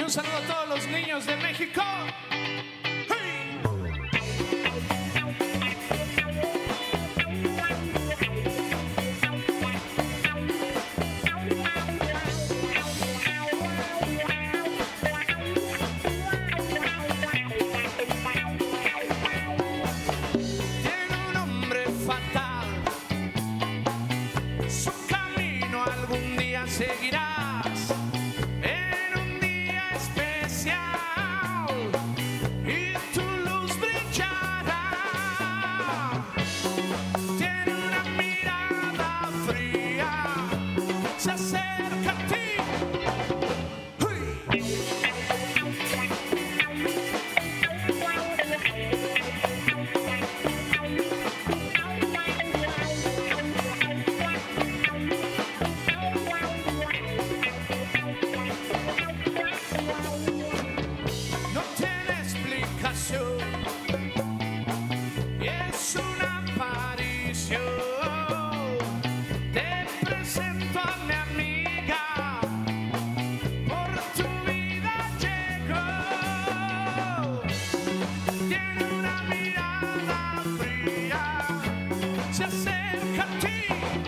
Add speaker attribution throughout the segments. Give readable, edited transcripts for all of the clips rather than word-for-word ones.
Speaker 1: un saludo a todos los niños de México.
Speaker 2: Seguirás en un día especial y tu luz brillará. Tiene una mirada fría, se acerca a ti. Es una aparición. Te presento a mi amiga, por tu vida llegó. Tiene una mirada fría, se acerca a ti.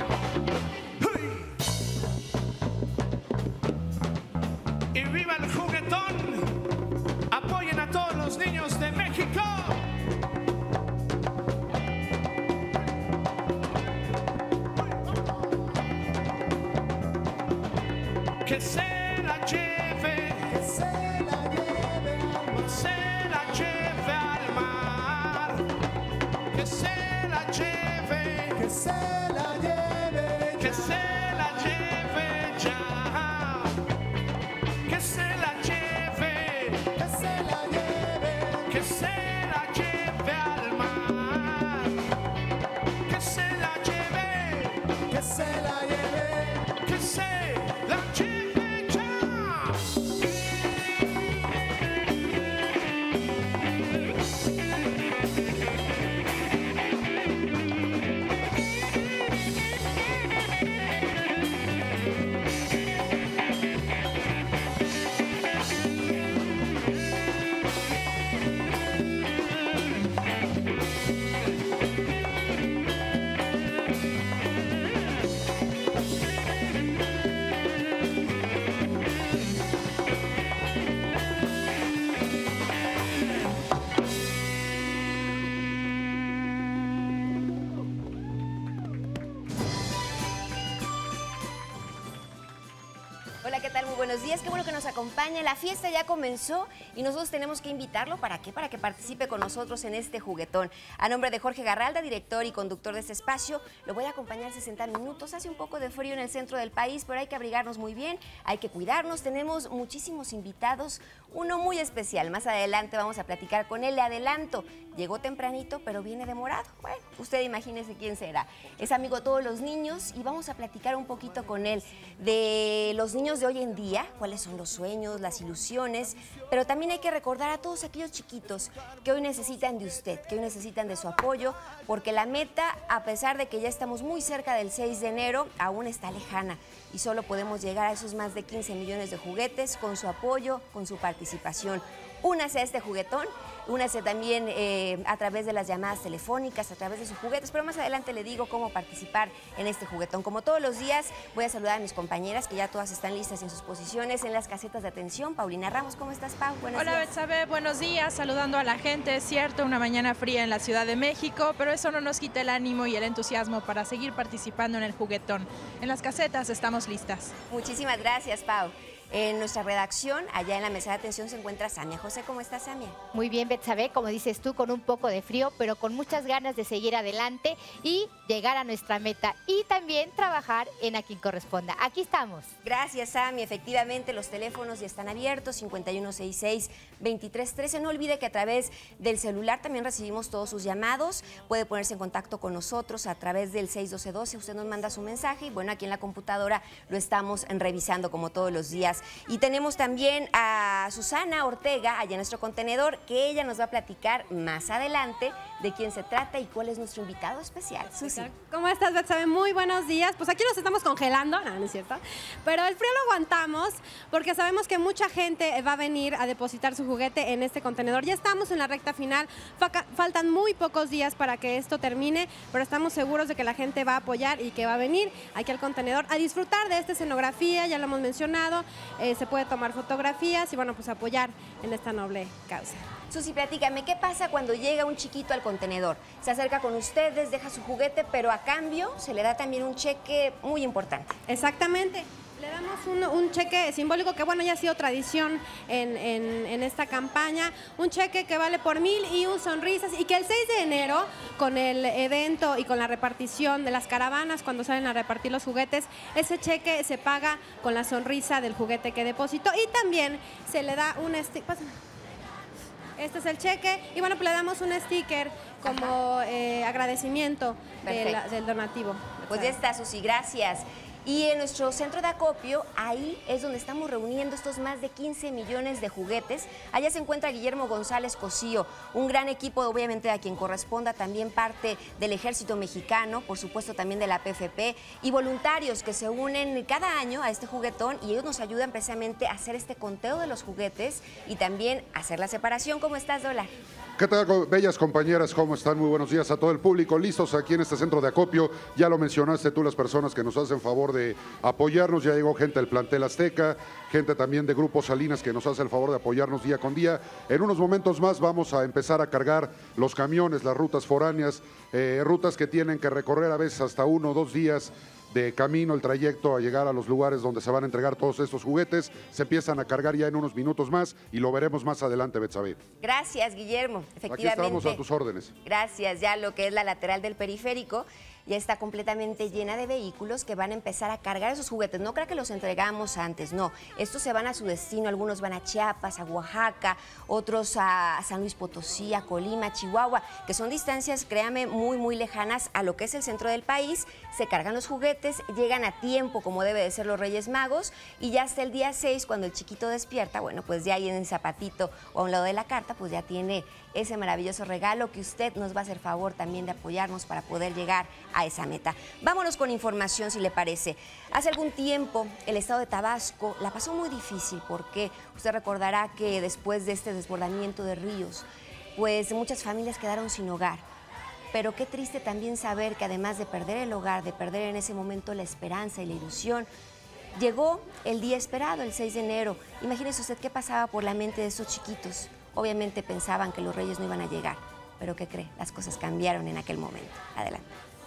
Speaker 2: Y viva el juguetón. Apoyen a todos los niños de México. Que se la lleve, que se la lleve al mar, se la lleve al mar, que se la lleve, que se la lleve, que se la lleve ya, que se la lleve, que se la lleve, que se la lleve al mar, que se la lleve, que se la lleve, que se la lleve.
Speaker 3: Hola, ¿qué tal? Muy buenos días, qué bueno que nos acompaña. La fiesta ya comenzó y nosotros tenemos que invitarlo. ¿Para qué? Para que participe con nosotros en este juguetón. A nombre de Jorge Garralda, director y conductor de este espacio, lo voy a acompañar 60 minutos. Hace un poco de frío en el centro del país, pero hay que abrigarnos muy bien, hay que cuidarnos. Tenemos muchísimos invitados, uno muy especial. Más adelante vamos a platicar con él. Le adelanto, llegó tempranito, pero viene demorado. Bueno, usted imagínese quién será. Es amigo de todos los niños y vamos a platicar un poquito con él de los niños de hoy en día, cuáles son los sueños, las ilusiones, pero también hay que recordar a todos aquellos chiquitos que hoy necesitan de usted, que hoy necesitan de su apoyo, porque la meta, a pesar de que ya estamos muy cerca del 6 de enero, aún está lejana y solo podemos llegar a esos más de 15 millones de juguetes con su apoyo, con su participación. Únase a este juguetón, únase también a través de las llamadas telefónicas, a través de sus juguetes, pero más adelante le digo cómo participar en este juguetón. Como todos los días, voy a saludar a mis compañeras, que ya todas están listas en sus posiciones en las casetas de atención. Paulina Ramos, ¿cómo estás, Pau? Buenos días.
Speaker 4: Hola, Betsabe, buenos días, saludando a la gente. Es cierto, una mañana fría en la Ciudad de México, pero eso no nos quita el ánimo y el entusiasmo para seguir participando en el juguetón. En las casetas estamos listas.
Speaker 3: Muchísimas gracias, Pau. En nuestra redacción, allá en la mesa de atención, se encuentra Samia José. ¿Cómo estás, Samia?
Speaker 5: Muy bien, Betsabe, como dices tú, con un poco de frío, pero con muchas ganas de seguir adelante y llegar a nuestra meta y también trabajar en A Quien Corresponda. Aquí estamos.
Speaker 3: Gracias, Samia. Efectivamente, los teléfonos ya están abiertos, 5166-2313. No olvide que a través del celular también recibimos todos sus llamados. Puede ponerse en contacto con nosotros a través del 61212. Usted nos manda su mensaje y bueno, aquí en la computadora lo estamos revisando como todos los días niñas. Y tenemos también a Susana Ortega, allá en nuestro contenedor, que ella nos va a platicar más adelante de quién se trata y cuál es nuestro invitado especial. Susi.
Speaker 6: ¿Cómo estás, Betsabe? Muy buenos días. Pues aquí nos estamos congelando, no es cierto, pero el frío lo aguantamos porque sabemos que mucha gente va a venir a depositar su juguete en este contenedor. Ya estamos en la recta final, faltan muy pocos días para que esto termine, pero estamos seguros de que la gente va a apoyar y que va a venir aquí al contenedor a disfrutar de esta escenografía, ya lo hemos mencionado, se puede tomar fotografías y bueno, pues apoyar en esta noble causa.
Speaker 3: Susi, platícame, ¿qué pasa cuando llega un chiquito al contenedor? Se acerca con ustedes, deja su juguete, pero a cambio se le da también un cheque muy importante.
Speaker 6: Exactamente. Le damos un cheque simbólico que, bueno, ya ha sido tradición en esta campaña. Un cheque que vale por 1,001 sonrisas y que el 6 de enero, con el evento y con la repartición de las caravanas, cuando salen a repartir los juguetes, ese cheque se paga con la sonrisa del juguete que depositó. Y también se le da un este es el cheque y bueno, pues le damos un sticker como agradecimiento del donativo.
Speaker 3: Pues ya está, Susi, gracias. Y en nuestro centro de acopio, ahí es donde estamos reuniendo estos más de 15 millones de juguetes. Allá se encuentra Guillermo González Cosío, un gran equipo, obviamente a quien corresponda también parte del Ejército Mexicano, por supuesto también de la PFP, y voluntarios que se unen cada año a este juguetón y ellos nos ayudan precisamente a hacer este conteo de los juguetes y también a hacer la separación. ¿Cómo estás, Dola?
Speaker 7: ¿Qué tal, bellas compañeras? ¿Cómo están? Muy buenos días a todo el público. Listos aquí en este centro de acopio. Ya lo mencionaste tú, las personas que nos hacen favor de apoyarnos. Ya llegó gente del plantel Azteca, gente también de Grupo Salinas que nos hace el favor de apoyarnos día con día. En unos momentos más vamos a empezar a cargar los camiones, las rutas foráneas, rutas que tienen que recorrer a veces hasta 1 o 2 días de camino, el trayecto a llegar a los lugares donde se van a entregar todos estos juguetes. Se empiezan a cargar ya en unos minutos más y lo veremos más adelante, Betsabe.
Speaker 3: Gracias, Guillermo. Efectivamente.
Speaker 7: Aquí estamos a tus órdenes.
Speaker 3: Gracias. Ya lo que es la lateral del periférico ya está completamente llena de vehículos que van a empezar a cargar esos juguetes. No creo que los entregamos antes, no. Estos se van a su destino, algunos van a Chiapas, a Oaxaca, otros a San Luis Potosí, a Colima, Chihuahua, que son distancias, créame, muy, muy lejanas a lo que es el centro del país. Se cargan los juguetes, llegan a tiempo, como debe de ser los Reyes Magos, y ya hasta el día 6, cuando el chiquito despierta, bueno, pues ya ahí en el zapatito o a un lado de la carta, pues ya tiene ese maravilloso regalo que usted nos va a hacer favor también de apoyarnos para poder llegar a esa meta. Vámonos con información, si le parece. Hace algún tiempo el estado de Tabasco la pasó muy difícil porque usted recordará que después de este desbordamiento de ríos, pues muchas familias quedaron sin hogar. Pero qué triste también saber que además de perder el hogar, de perder en ese momento la esperanza y la ilusión, llegó el día esperado, el 6 de enero. Imagínese usted qué pasaba por la mente de esos chiquitos. Obviamente pensaban que los Reyes no iban a llegar, pero ¿qué cree? Las cosas cambiaron en aquel momento. Adelante.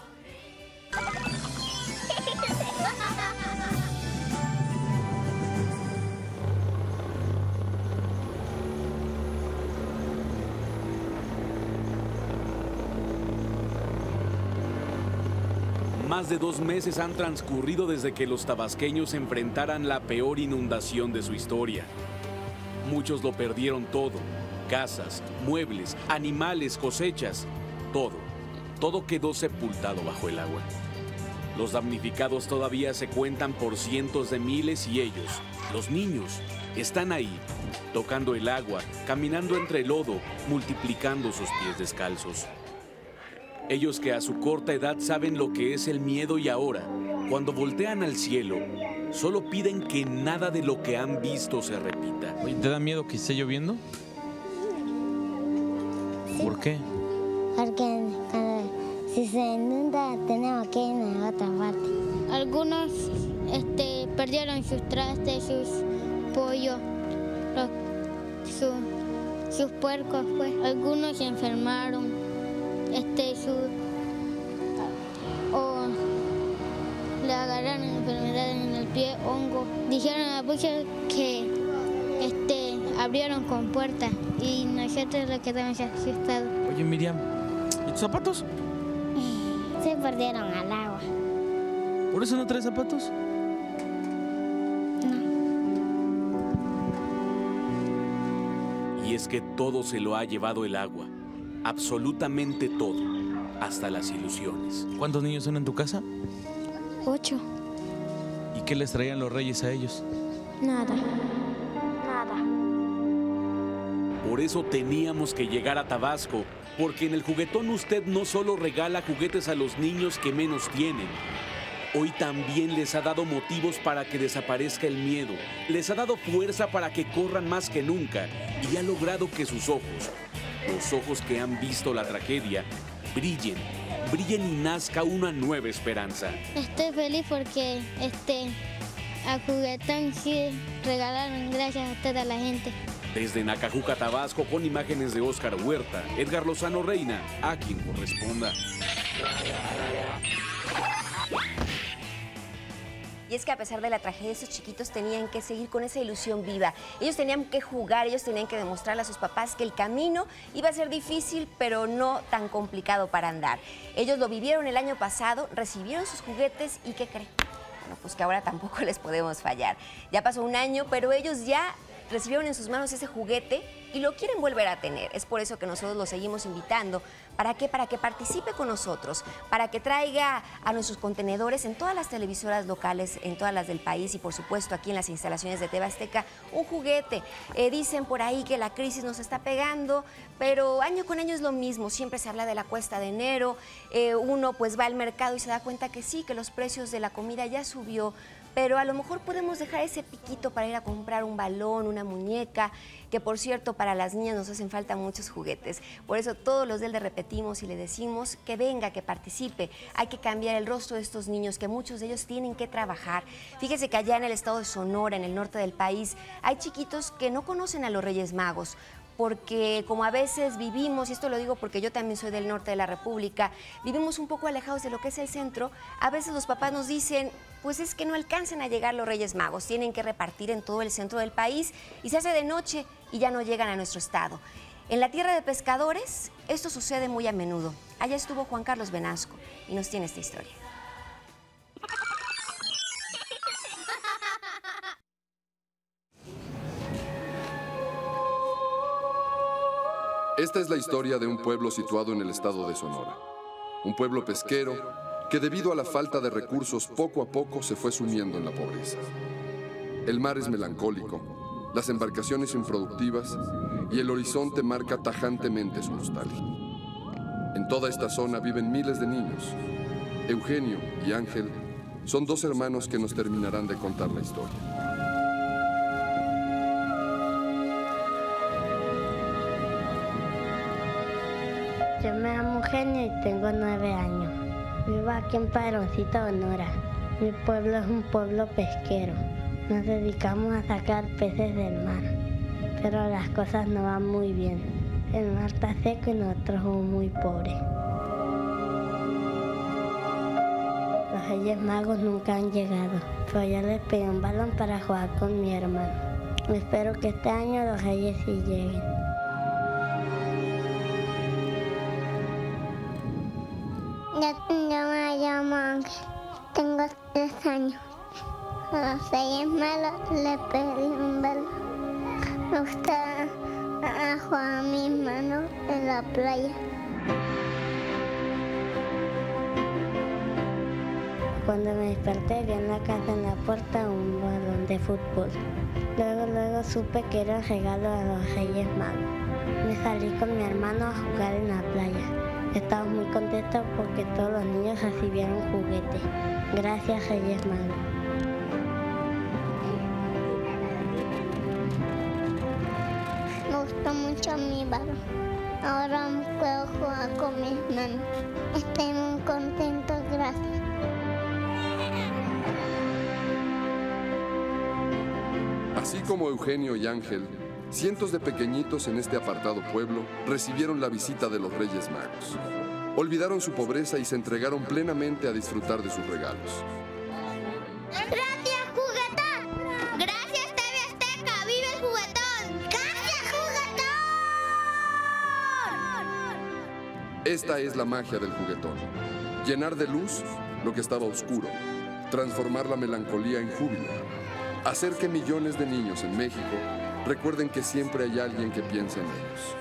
Speaker 8: Más de 2 meses han transcurrido desde que los tabasqueños enfrentaran la peor inundación de su historia. Muchos lo perdieron todo: casas, muebles, animales, cosechas, todo. Todo quedó sepultado bajo el agua. Los damnificados todavía se cuentan por cientos de miles y ellos, los niños, están ahí, tocando el agua, caminando entre el lodo, multiplicando sus pies descalzos. Ellos que a su corta edad saben lo que es el miedo y ahora, cuando voltean al cielo, solo piden que nada de lo que han visto se repita.
Speaker 9: Oye, ¿te da miedo que esté lloviendo?
Speaker 10: Sí.
Speaker 9: ¿Por qué?
Speaker 10: Porque si se inunda tenemos que ir a otra parte.
Speaker 11: Algunos perdieron sus trastes, sus pollos, sus puercos, pues. Algunos se enfermaron. O le agarraron enfermedades en el pie, hongo. Dijeron a muchos que abrieron con puertas y nosotros lo quedamos asustados.
Speaker 9: Oye, Miriam, ¿y tus zapatos?
Speaker 10: Se perdieron al agua.
Speaker 9: ¿Por eso no traes zapatos?
Speaker 8: Y es que todo se lo ha llevado el agua. Absolutamente todo, hasta las ilusiones.
Speaker 9: ¿Cuántos niños son en tu casa?
Speaker 11: 8.
Speaker 9: ¿Y qué les traían los reyes a ellos?
Speaker 11: Nada.
Speaker 8: Por eso teníamos que llegar a Tabasco, porque en el juguetón usted no solo regala juguetes a los niños que menos tienen. Hoy también les ha dado motivos para que desaparezca el miedo, les ha dado fuerza para que corran más que nunca y ha logrado que sus ojos, los ojos que han visto la tragedia, brillen y nazca una nueva esperanza.
Speaker 11: Estoy feliz porque a Juguetón sí regalaron, gracias a toda la gente.
Speaker 8: Desde Nacajuca, Tabasco, con imágenes de Óscar Huerta, Edgar Lozano Reina, a quien corresponda.
Speaker 3: Y es que a pesar de la tragedia, esos chiquitos tenían que seguir con esa ilusión viva. Ellos tenían que jugar, ellos tenían que demostrarle a sus papás que el camino iba a ser difícil, pero no tan complicado para andar. Ellos lo vivieron el año pasado, recibieron sus juguetes y ¿qué creen? Bueno, pues que ahora tampoco les podemos fallar. Ya pasó un año, pero ellos ya recibieron en sus manos ese juguete y lo quieren volver a tener. Es por eso que nosotros los seguimos invitando. ¿Para qué? Para que participe con nosotros, para que traiga a nuestros contenedores en todas las televisoras locales, en todas las del país y por supuesto aquí en las instalaciones de TV Azteca, un juguete. Dicen por ahí que la crisis nos está pegando, pero año con año es lo mismo. Siempre se habla de la cuesta de enero, uno pues va al mercado y se da cuenta que sí, que los precios de la comida ya subió, pero a lo mejor podemos dejar ese piquito para ir a comprar un balón, una muñeca, que por cierto para las niñas nos hacen falta muchos juguetes. Por eso todos los le repetimos y le decimos que venga, que participe. Hay que cambiar el rostro de estos niños, que muchos de ellos tienen que trabajar. Fíjese que allá en el estado de Sonora, en el norte del país, hay chiquitos que no conocen a los Reyes Magos, porque como a veces vivimos, y esto lo digo porque yo también soy del norte de la República, vivimos un poco alejados de lo que es el centro, a veces los papás nos dicen, pues es que no alcanzan a llegar los Reyes Magos, tienen que repartir en todo el centro del país y se hace de noche y ya no llegan a nuestro estado. En la tierra de pescadores, esto sucede muy a menudo. Allá estuvo Juan Carlos Venasco y nos tiene esta historia.
Speaker 12: Esta es la historia de un pueblo situado en el estado de Sonora. Un pueblo pesquero que debido a la falta de recursos poco a poco se fue sumiendo en la pobreza. El mar es melancólico, las embarcaciones improductivas y el horizonte marca tajantemente su nostalgia. En toda esta zona viven miles de niños. Eugenio y Ángel son dos hermanos que nos terminarán de contar la historia.
Speaker 10: Yo me llamo Eugenio y tengo 9 años. Vivo aquí en Padroncito, Sonora. Mi pueblo es un pueblo pesquero. Nos dedicamos a sacar peces del mar, pero las cosas no van muy bien. El mar está seco y nosotros somos muy pobres. Los Reyes Magos nunca han llegado, pero yo les pedí un balón para jugar con mi hermano. Espero que este año los Reyes sí lleguen.
Speaker 11: Yo me llamo Ángel, tengo 3 años. A los Reyes Magos le pedí un balón. Me gusta jugar a mis manos en la playa.
Speaker 10: Cuando me desperté vi en la casa en la puerta un balón de fútbol. Luego supe que era un regalo de los Reyes Magos. Me salí con mi hermano a jugar en la playa. Estaba muy contenta porque todos los niños recibieron juguetes. Gracias, Reyes Magos.
Speaker 11: Me gustó mucho mi balón. Ahora puedo jugar con mis manos. Estoy muy contento, gracias.
Speaker 12: Así como Eugenio y Ángel, cientos de pequeñitos en este apartado pueblo recibieron la visita de los Reyes Magos. Olvidaron su pobreza y se entregaron plenamente a disfrutar de sus regalos.
Speaker 11: ¡Gracias, Juguetón! ¡Gracias, TV Azteca! ¡Vive el Juguetón! ¡Gracias, Juguetón!
Speaker 12: Esta es la magia del juguetón. Llenar de luz lo que estaba oscuro. Transformar la melancolía en júbilo. Hacer que millones de niños en México recuerden que siempre hay alguien que piensa en ellos.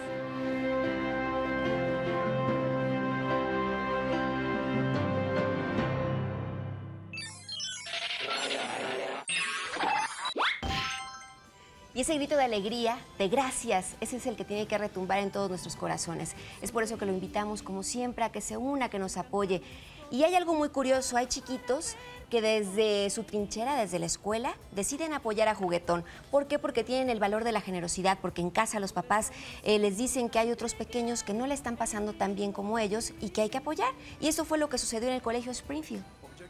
Speaker 3: Y ese grito de alegría, de gracias, ese es el que tiene que retumbar en todos nuestros corazones. Es por eso que lo invitamos, como siempre, a que se una, que nos apoye. Y hay algo muy curioso, hay chiquitos que desde su trinchera, desde la escuela, deciden apoyar a Juguetón. ¿Por qué? Porque tienen el valor de la generosidad, porque en casa los papás les dicen que hay otros pequeños que no le están pasando tan bien como ellos y que hay que apoyar. Y eso fue lo que sucedió en el Colegio Springfield.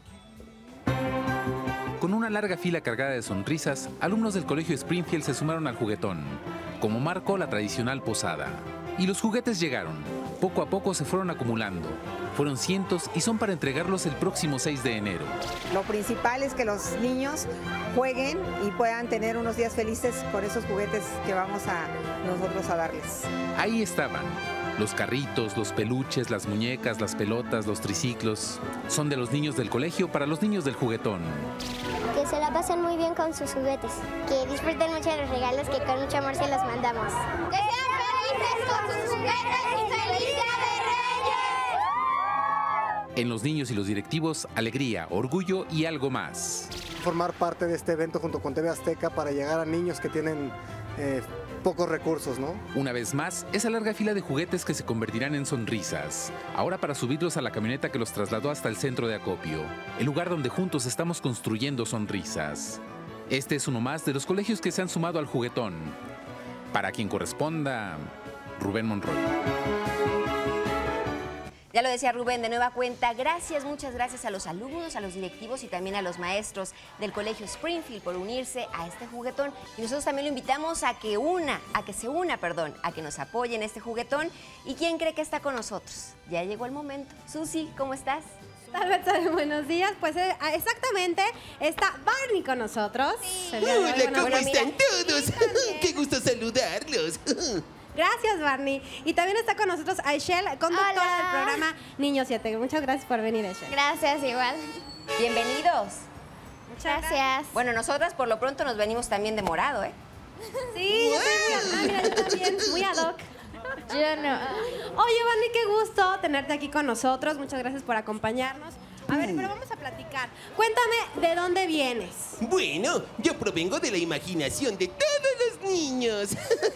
Speaker 13: Con una larga fila cargada de sonrisas, alumnos del Colegio Springfield se sumaron al Juguetón, como marcó la tradicional posada. Y los juguetes llegaron. Poco a poco se fueron acumulando. Fueron cientos y son para entregarlos el próximo 6 de enero.
Speaker 14: Lo principal es que los niños jueguen y puedan tener unos días felices con esos juguetes que vamos a nosotros a darles.
Speaker 13: Ahí estaban. Los carritos, los peluches, las muñecas, las pelotas, los triciclos. Son de los niños del colegio para los niños del Juguetón.
Speaker 10: Que se la pasen muy bien con sus juguetes. Que disfruten mucho de los regalos que con mucho amor se los mandamos. ¡Que sean felices con sus juguetes y feliz Día de Reyes!
Speaker 13: En los niños y los directivos, alegría, orgullo y algo más.
Speaker 15: Formar parte de este evento junto con TV Azteca para llegar a niños que tienen pocos recursos, ¿no?
Speaker 13: Una vez más, esa larga fila de juguetes que se convertirán en sonrisas. Ahora para subirlos a la camioneta que los trasladó hasta el centro de acopio, el lugar donde juntos estamos construyendo sonrisas. Este es uno más de los colegios que se han sumado al Juguetón. Para quien corresponda, Rubén Monroy.
Speaker 3: Ya lo decía Rubén, de nueva cuenta, gracias, muchas gracias a los alumnos, a los directivos y también a los maestros del Colegio Springfield por unirse a este Juguetón. Y nosotros también lo invitamos a que nos apoye en este Juguetón. ¿Y quién cree que está con nosotros? Ya llegó el momento. Susi, ¿cómo estás?
Speaker 6: Buenos días, pues exactamente, está Barney con nosotros.
Speaker 16: Sí. Hola, ¿cómo están todos? Qué gusto saludarlos.
Speaker 6: Gracias, Barney. Y también está con nosotros Aishel, conductora del programa Niños 7. Muchas gracias por venir, Aishel.
Speaker 10: Gracias, igual.
Speaker 3: Bienvenidos.
Speaker 10: Muchas gracias.
Speaker 3: Bueno, nosotras por lo pronto nos venimos también de morado, ¿eh?
Speaker 6: Sí, mira, yo también, muy ad hoc.
Speaker 10: Yo no.
Speaker 6: Oye, Barney, qué gusto tenerte aquí con nosotros. Muchas gracias por acompañarnos. A ver, pero vamos a platicar. Cuéntame, ¿de dónde vienes?
Speaker 16: Bueno, yo provengo de la imaginación de todos los niños.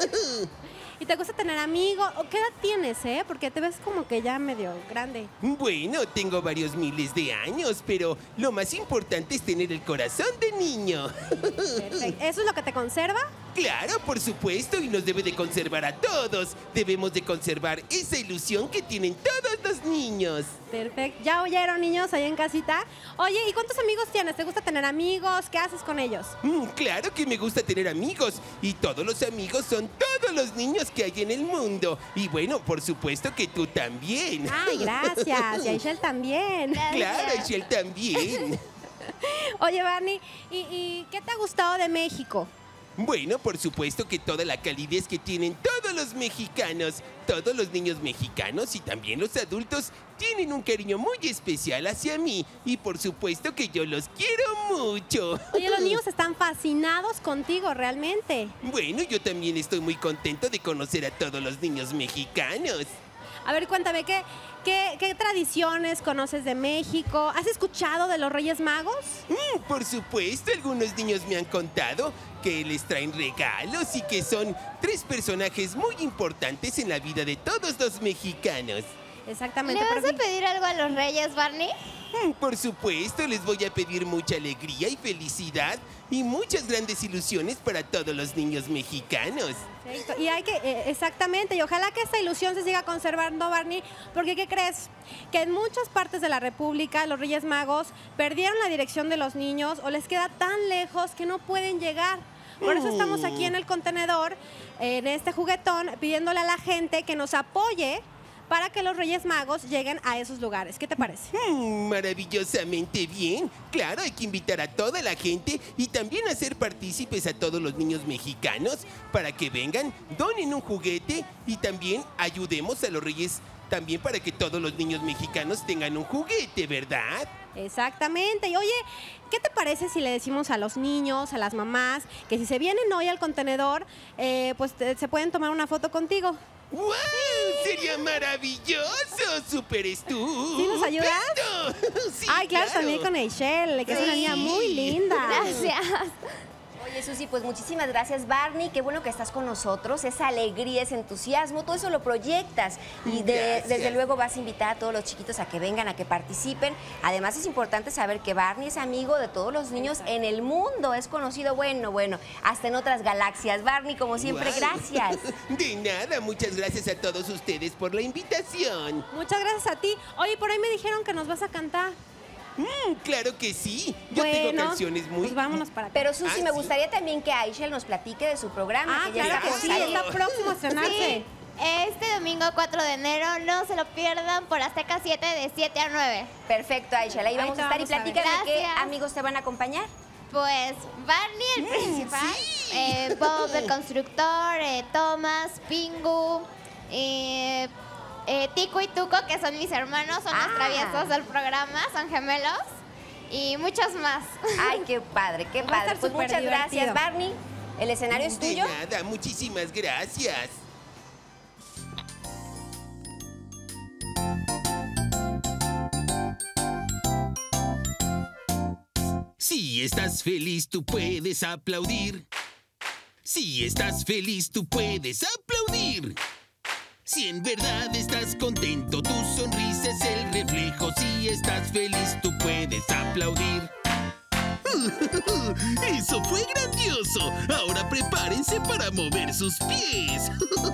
Speaker 6: ¿Y te gusta tener amigos? ¿Qué edad tienes, Porque te ves como que ya medio grande.
Speaker 16: Bueno, tengo varios miles de años, pero lo más importante es tener el corazón de niño.
Speaker 6: Perfecto. ¿Eso es lo que te conserva?
Speaker 16: Claro, por supuesto, y nos debe de conservar a todos. Debemos de conservar esa ilusión que tienen todos los niños.
Speaker 6: Perfecto. ¿Ya oyeron, niños, ahí en casita? Oye, ¿y cuántos amigos tienes? ¿Te gusta tener amigos? ¿Qué haces con ellos?
Speaker 16: Claro que me gusta tener amigos. Y todos los amigos son todos los niños que hay en el mundo. Y bueno, por supuesto que tú también.
Speaker 6: Ay, gracias. Y Aishel también.
Speaker 16: Gracias. Claro, Aishel también.
Speaker 6: Oye, Barney, ¿y qué te ha gustado de México?
Speaker 16: Bueno, por supuesto que toda la calidez que tienen todos los mexicanos, todos los niños mexicanos y también los adultos tienen un cariño muy especial hacia mí y por supuesto que yo los quiero mucho.
Speaker 6: Oye, los niños están fascinados contigo, realmente.
Speaker 16: Bueno, yo también estoy muy contento de conocer a todos los niños mexicanos.
Speaker 6: A ver, cuéntame, ¿qué tradiciones conoces de México? ¿Has escuchado de los Reyes Magos?
Speaker 16: Por supuesto, algunos niños me han contado que les traen regalos y que son 3 personajes muy importantes en la vida de todos los mexicanos.
Speaker 6: Exactamente.
Speaker 10: ¿Le vas a pedir algo a los Reyes, Barney?
Speaker 16: Por supuesto, les voy a pedir mucha alegría y felicidad y muchas grandes ilusiones para todos los niños mexicanos.
Speaker 6: Perfecto. Y hay que, exactamente, y ojalá que esta ilusión se siga conservando, Barney, porque ¿qué crees? Que en muchas partes de la República los Reyes Magos perdieron la dirección de los niños o les queda tan lejos que no pueden llegar. Por eso estamos aquí en el contenedor, en este Juguetón, pidiéndole a la gente que nos apoye para que los Reyes Magos lleguen a esos lugares. ¿Qué te parece?
Speaker 16: Maravillosamente bien. Claro, hay que invitar a toda la gente y también hacer partícipes a todos los niños mexicanos para que vengan, donen un juguete y también ayudemos a los Reyes también para que todos los niños mexicanos tengan un juguete, ¿verdad?
Speaker 6: Exactamente. Y oye, ¿qué te parece si le decimos a los niños, a las mamás, que si se vienen hoy al contenedor, pues se pueden tomar una foto contigo?
Speaker 16: ¡Wow! ¡Sería maravilloso! ¡Súper tú!
Speaker 6: ¿Sí nos ayudas?
Speaker 16: Sí,
Speaker 6: ay, claro, también con Aishel, que es una niña muy linda.
Speaker 10: Gracias.
Speaker 3: Oye, Oye, Susi, pues muchísimas gracias, Barney. Qué bueno que estás con nosotros. Esa alegría, ese entusiasmo, todo eso lo proyectas. Y desde luego vas a invitar a todos los chiquitos a que vengan, a que participen. Además, es importante saber que Barney es amigo de todos los niños en el mundo. Es conocido, bueno, hasta en otras galaxias. Barney, como siempre, gracias.
Speaker 16: De nada, muchas gracias a todos ustedes por la invitación.
Speaker 6: Muchas gracias a ti. Oye, por ahí me dijeron que nos vas a cantar.
Speaker 16: Claro que sí. Yo tengo canciones muy...
Speaker 6: Pues vámonos para acá.
Speaker 3: Pero Susi, me gustaría también que Aishel nos platique de su programa. Que ya
Speaker 6: claro que sí, está próximo a estrenarse.
Speaker 17: Sí. Este domingo 4 de enero, no se lo pierdan por Azteca 7 de 7 a 9.
Speaker 3: Perfecto, Aishel, ahí vamos a estar. Y platícame qué amigos te van a acompañar.
Speaker 17: Pues Barney, el principal, Bob, el constructor, Thomas, Pingu, Tico y Tuco, que son mis hermanos, son los traviesos del programa, son gemelos, y muchos más.
Speaker 3: Ay, qué padre, qué padre. Pues muchas gracias, Barney. El escenario es tuyo.
Speaker 16: De nada, muchísimas gracias. Si estás feliz, tú puedes aplaudir. Si estás feliz, tú puedes aplaudir. Si en verdad estás contento, tu sonrisa es el reflejo. Si estás feliz, tú puedes aplaudir. ¡Eso fue grandioso! Ahora prepárense para mover sus pies.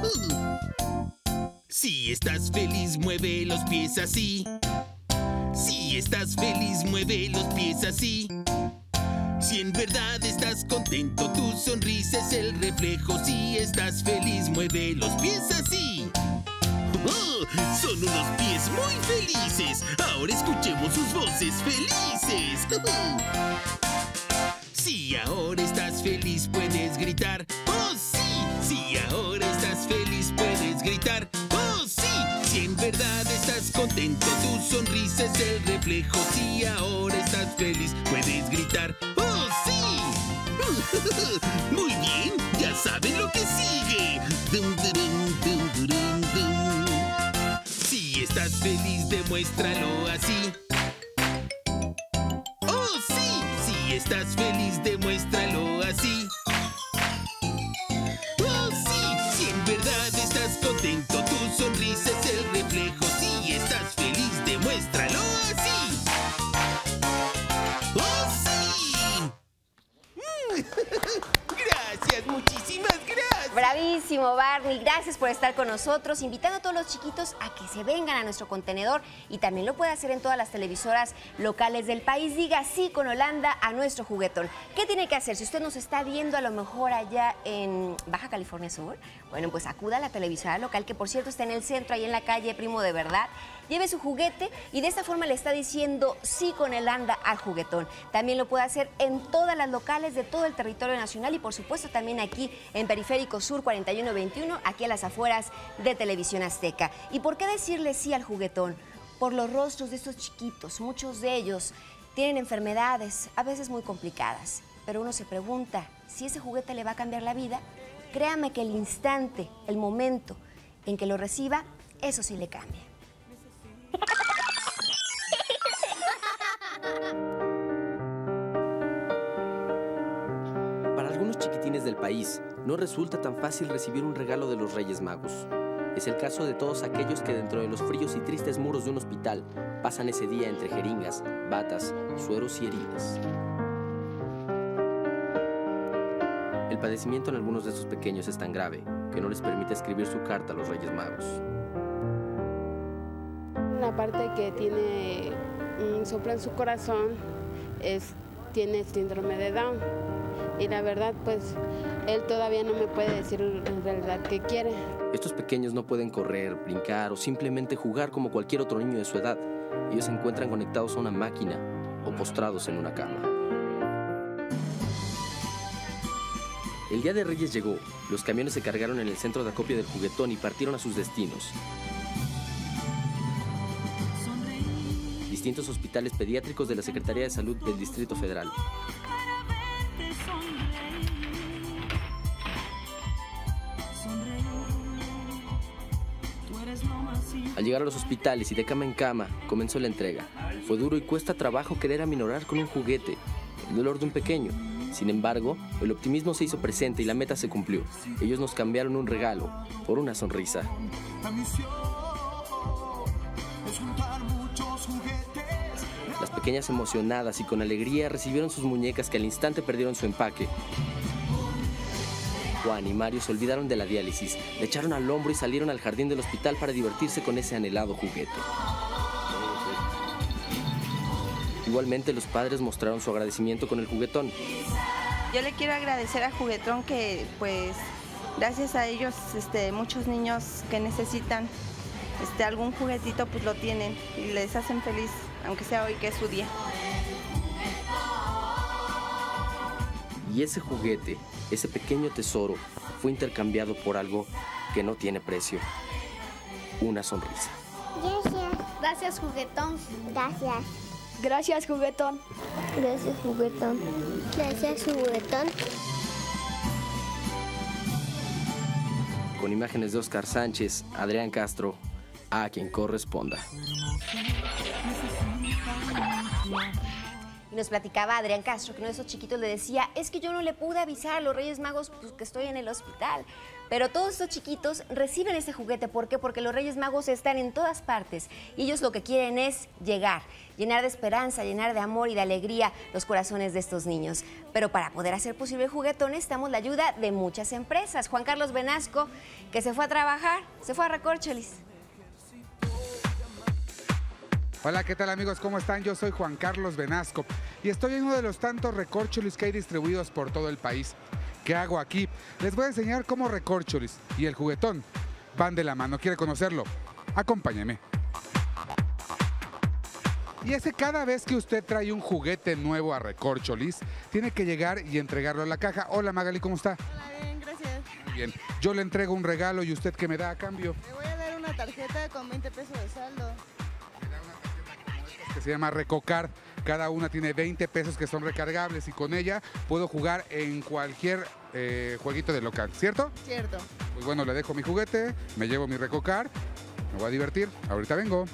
Speaker 16: Si estás feliz, mueve los pies así. Si estás feliz, mueve los pies así. Si en verdad estás contento, tu sonrisa es el reflejo. Si estás feliz, mueve los pies así. ¡Oh! Son unos pies muy felices. Ahora escuchemos sus voces felices. Si ahora estás feliz, puedes gritar. ¡Oh, sí! Si ahora estás feliz, puedes gritar. ¡Oh, sí! Si en verdad estás contento, tu sonrisa es el reflejo. Si ahora estás feliz, puedes gritar. ¡Oh, sí! Muy bien, ya saben lo que sigue. Dum, durum, dum, durum, dum. Si estás feliz, demuéstralo así. ¡Oh, sí! Si estás feliz, demuéstralo así. ¡Oh, sí! Si en verdad estás contento, tu sonrisa es el reflejo. Si estás feliz, demuéstralo así. ¡Oh, sí! Gracias, muchísimas gracias.
Speaker 3: Bravísimo, Barney. Gracias por estar con nosotros, invitando a todos los chiquitos a que se vengan a nuestro contenedor y también lo puede hacer en todas las televisoras locales del país. Diga sí con Holanda a nuestro juguetón. ¿Qué tiene que hacer? Si usted nos está viendo a lo mejor allá en Baja California Sur, bueno, pues acuda a la televisora local, que por cierto está en el centro, ahí en la calle Primo de Verdad. Lleve su juguete y de esta forma le está diciendo sí con Holanda al juguetón. También lo puede hacer en todas las locales de todo el territorio nacional y por supuesto también aquí en Periférico Sur 4121, aquí a las afueras de Televisión Azteca. ¿Y por qué decirle sí al juguetón? Por los rostros de estos chiquitos, muchos de ellos tienen enfermedades, a veces muy complicadas, pero uno se pregunta si ese juguete le va a cambiar la vida. Créame que el instante, el momento en que lo reciba, eso sí le cambia.
Speaker 18: Para algunos chiquitines del país, no resulta tan fácil recibir un regalo de los Reyes Magos. Es el caso de todos aquellos que dentro de los fríos y tristes muros de un hospital pasan ese día entre jeringas, batas, sueros y heridas. El padecimiento en algunos de estos pequeños es tan grave que no les permite escribir su carta a los Reyes Magos.
Speaker 19: Una parte que tiene sopla en su corazón tiene síndrome de Down. Y la verdad, pues, él todavía no me puede decir en realidad qué quiere.
Speaker 18: Estos pequeños no pueden correr, brincar o simplemente jugar como cualquier otro niño de su edad. Ellos se encuentran conectados a una máquina o postrados en una cama. El día de Reyes llegó, los camiones se cargaron en el centro de acopio del juguetón y partieron a sus destinos. Distintos hospitales pediátricos de la Secretaría de Salud del Distrito Federal. Al llegar a los hospitales y de cama en cama, comenzó la entrega. Fue duro y cuesta trabajo querer aminorar con un juguete el dolor de un pequeño. Sin embargo, el optimismo se hizo presente y la meta se cumplió. Ellos nos cambiaron un regalo por una sonrisa. Las pequeñas emocionadas y con alegría recibieron sus muñecas que al instante perdieron su empaque. Juan y Mario se olvidaron de la diálisis, le echaron al hombro y salieron al jardín del hospital para divertirse con ese anhelado juguete. Igualmente, los padres mostraron su agradecimiento con el juguetón.
Speaker 20: Yo le quiero agradecer a Juguetón que, pues, gracias a ellos, muchos niños que necesitan algún juguetito, pues lo tienen y les hacen feliz, aunque sea hoy que es su día.
Speaker 18: Y ese juguete, ese pequeño tesoro, fue intercambiado por algo que no tiene precio. Una sonrisa.
Speaker 11: Gracias, Juguetón.
Speaker 10: Gracias.
Speaker 11: Gracias, Juguetón.
Speaker 10: Gracias, Juguetón. Gracias, Juguetón.
Speaker 18: Con imágenes de Oscar Sánchez, Adrián Castro, a quien corresponda.
Speaker 3: Y nos platicaba Adrián Castro que uno de esos chiquitos le decía, es que yo no le pude avisar a los Reyes Magos pues, que estoy en el hospital. Pero todos estos chiquitos reciben ese juguete. ¿Por qué? Porque los Reyes Magos están en todas partes y ellos lo que quieren es llegar, llenar de esperanza, llenar de amor y de alegría los corazones de estos niños. Pero para poder hacer posible el juguetón necesitamos la ayuda de muchas empresas. Juan Carlos Venasco, que se fue a trabajar, se fue a Recorcholis.
Speaker 21: Hola, ¿qué tal amigos? ¿Cómo están? Yo soy Juan Carlos Venasco y estoy en uno de los tantos recorcholis que hay distribuidos por todo el país. ¿Qué hago aquí? Les voy a enseñar cómo recorcholis y el juguetón van de la mano. ¿Quiere conocerlo? Acompáñeme. Y es que cada vez que usted trae un juguete nuevo a Recorcholis, tiene que llegar y entregarlo a la caja. Hola Magali, ¿cómo está?
Speaker 22: Hola, bien, gracias.
Speaker 21: Muy bien. Yo le entrego un regalo y ¿usted qué me da a cambio?
Speaker 22: Le voy a dar una tarjeta con 20 pesos de saldo.
Speaker 21: Que se llama Recocar. Cada una tiene 20 pesos que son recargables y con ella puedo jugar en cualquier jueguito de local, ¿cierto?
Speaker 22: Cierto.
Speaker 21: Pues bueno, le dejo mi juguete, me llevo mi Recocar, me voy a divertir. Ahorita vengo.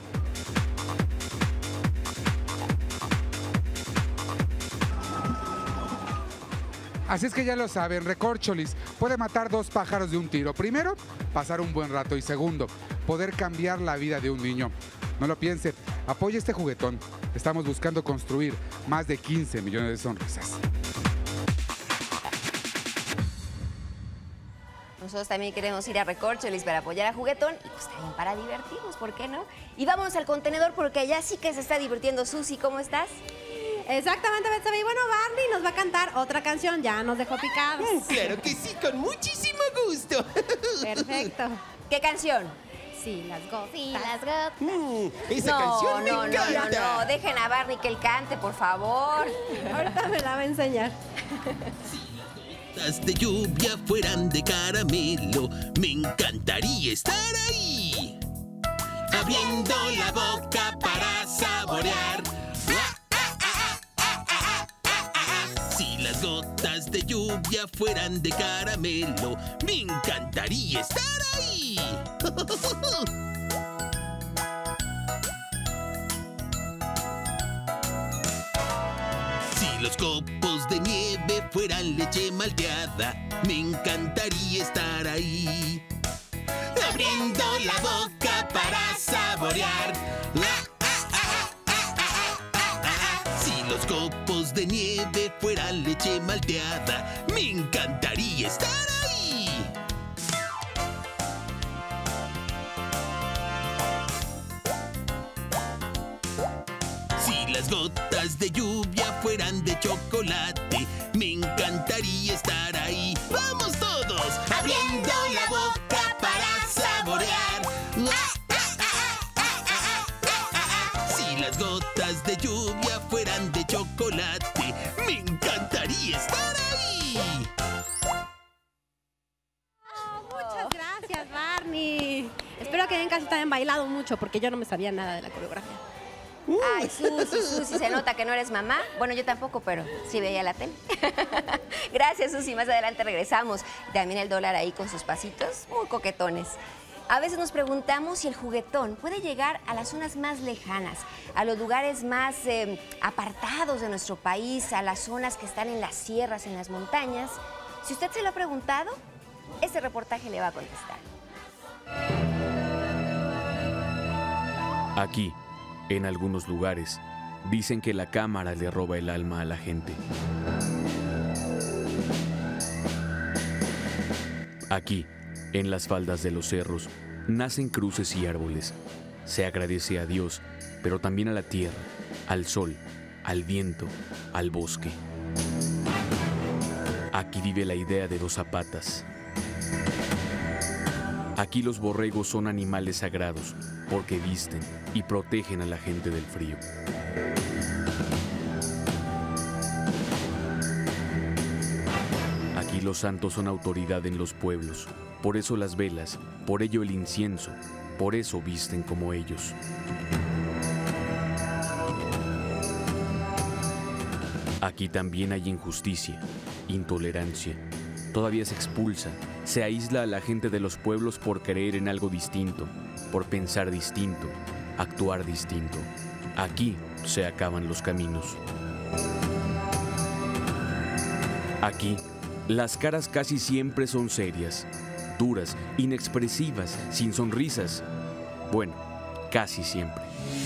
Speaker 21: Así es que ya lo saben, Recorcholis puede matar dos pájaros de un tiro. Primero, pasar un buen rato y segundo, poder cambiar la vida de un niño. No lo piense, apoye este juguetón. Estamos buscando construir más de 15 millones de sonrisas.
Speaker 3: Nosotros también queremos ir a Recorcholis para apoyar a Juguetón y pues también para divertirnos, ¿por qué no? Y vámonos al contenedor porque allá sí que se está divirtiendo Susi. ¿Cómo estás?
Speaker 6: Exactamente, Betsabe. Y bueno, Barney nos va a cantar otra canción, ya nos dejó picados.
Speaker 16: Claro que sí, con muchísimo gusto.
Speaker 6: Perfecto.
Speaker 3: ¿Qué canción?
Speaker 6: Sí, las gotas.
Speaker 11: Sí, las gotas.
Speaker 16: Esa canción me encanta.
Speaker 3: No, dejen a Barney que él cante, por favor.
Speaker 6: Ahorita me la va a enseñar.
Speaker 16: De lluvia fueran de caramelo, me encantaría estar ahí, abriendo la boca para saborear. Si las gotas de lluvia fueran de caramelo, me encantaría estar ahí. Si los copos de nieve fueran leche malteada, me encantaría estar ahí, abriendo la boca para saborear. Si los copos de nieve fueran leche malteada, me encantaría estar ahí. Si las gotas de lluvia fueran de chocolate, me encantaría estar ahí. ¡Vamos todos! Abriendo la boca para saborear. Si las gotas de lluvia fueran de chocolate, me encantaría estar ahí.
Speaker 6: Muchas gracias, Barney. Espero que en casa te hayan bailado mucho porque yo no me sabía nada de la coreografía.
Speaker 3: Ay, Susi, se nota que no eres mamá. Bueno, yo tampoco, pero sí veía la tele. Gracias, Susi. Más adelante regresamos. También el dólar ahí con sus pasitos muy coquetones. A veces nos preguntamos si el juguetón puede llegar a las zonas más lejanas, a los lugares más apartados de nuestro país, a las zonas que están en las sierras, en las montañas. Si usted se lo ha preguntado, este reportaje le va a contestar.
Speaker 8: Aquí, en algunos lugares, dicen que la cámara le roba el alma a la gente. Aquí, en las faldas de los cerros, nacen cruces y árboles. Se agradece a Dios, pero también a la tierra, al sol, al viento, al bosque. Aquí vive la idea de los zapatas. Aquí los borregos son animales sagrados, porque visten y protegen a la gente del frío. Aquí los santos son autoridad en los pueblos, por eso las velas, por ello el incienso, por eso visten como ellos. Aquí también hay injusticia, intolerancia. Todavía se expulsa, se aísla a la gente de los pueblos por creer en algo distinto, por pensar distinto, actuar distinto. Aquí se acaban los caminos. Aquí, las caras casi siempre son serias, duras, inexpresivas, sin sonrisas. Bueno, casi siempre.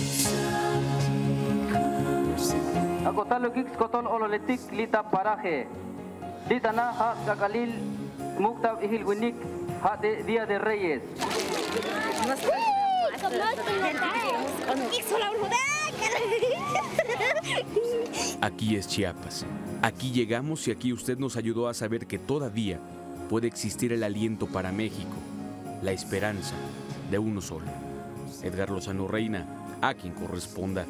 Speaker 1: Día de Reyes.
Speaker 8: Aquí es Chiapas. Aquí llegamos y aquí usted nos ayudó a saber que todavía puede existir el aliento para México, la esperanza de uno solo. Edgar Lozano Reina, a quien corresponda.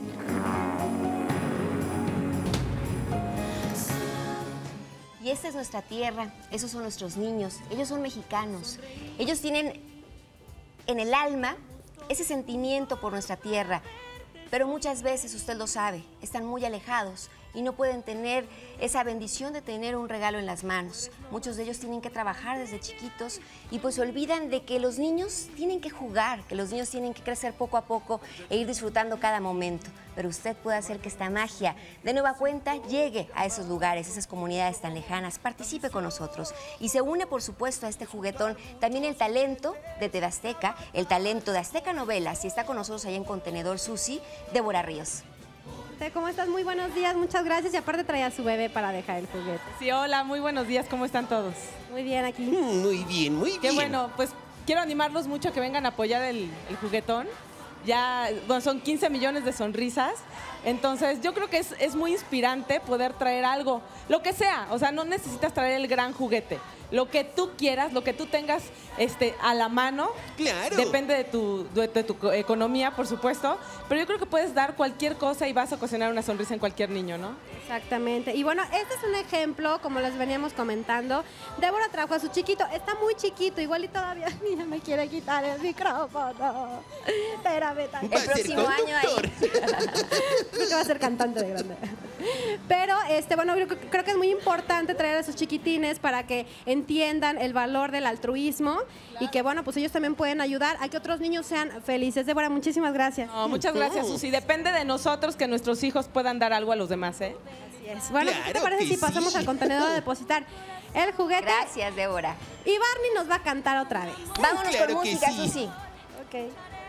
Speaker 3: Y esta es nuestra tierra, esos son nuestros niños, ellos son mexicanos. Ellos tienen en el alma ese sentimiento por nuestra tierra, pero muchas veces, usted lo sabe, están muy alejados y no pueden tener esa bendición de tener un regalo en las manos. Muchos de ellos tienen que trabajar desde chiquitos y pues se olvidan de que los niños tienen que jugar, que los niños tienen que crecer poco a poco e ir disfrutando cada momento. Pero usted puede hacer que esta magia de nueva cuenta llegue a esos lugares, esas comunidades tan lejanas. Participe con nosotros y se une, por supuesto, a este juguetón también el talento de TV Azteca, el talento de Azteca Novelas, y está con nosotros ahí en Contenedor Susi, Débora Ríos.
Speaker 6: ¿Cómo estás? Muy buenos días, muchas gracias. Y aparte traía a su bebé para dejar el juguete.
Speaker 2: Sí, hola, muy buenos días, ¿cómo están todos?
Speaker 6: Muy bien aquí.
Speaker 16: Muy bien, muy bien.
Speaker 2: Qué bueno, pues quiero animarlos mucho a que vengan a apoyar el juguetón. Ya bueno, son 15 millones de sonrisas, entonces yo creo que es muy inspirante poder traer algo, lo que sea, o sea, no necesitas traer el gran juguete, lo que tú quieras, lo que tú tengas a la mano,
Speaker 16: claro.
Speaker 2: Depende de tu economía, por supuesto, pero yo creo que puedes dar cualquier cosa y vas a ocasionar una sonrisa en cualquier niño, ¿no?
Speaker 6: Exactamente, y bueno, este es un ejemplo, como les veníamos comentando. Débora trajo a su chiquito, está muy chiquito, igual y todavía ni me quiere quitar el micrófono. Espérame,
Speaker 3: el próximo año ahí.
Speaker 6: Creo que va a ser cantante de grande. Pero bueno, creo que es muy importante traer a sus chiquitines para que entiendan el valor del altruismo y que bueno, pues ellos también pueden ayudar a que otros niños sean felices. Débora, muchísimas gracias.
Speaker 2: No, muchas gracias, Susi. Depende de nosotros que nuestros hijos puedan dar algo a los demás, ¿eh?
Speaker 6: Así es. Bueno, ¿qué te parece si pasamos al contenedor a depositar el juguete?
Speaker 3: Gracias, Débora.
Speaker 6: Y Barney nos va a cantar otra vez.
Speaker 3: Vámonos con música, Susi.
Speaker 6: Ok.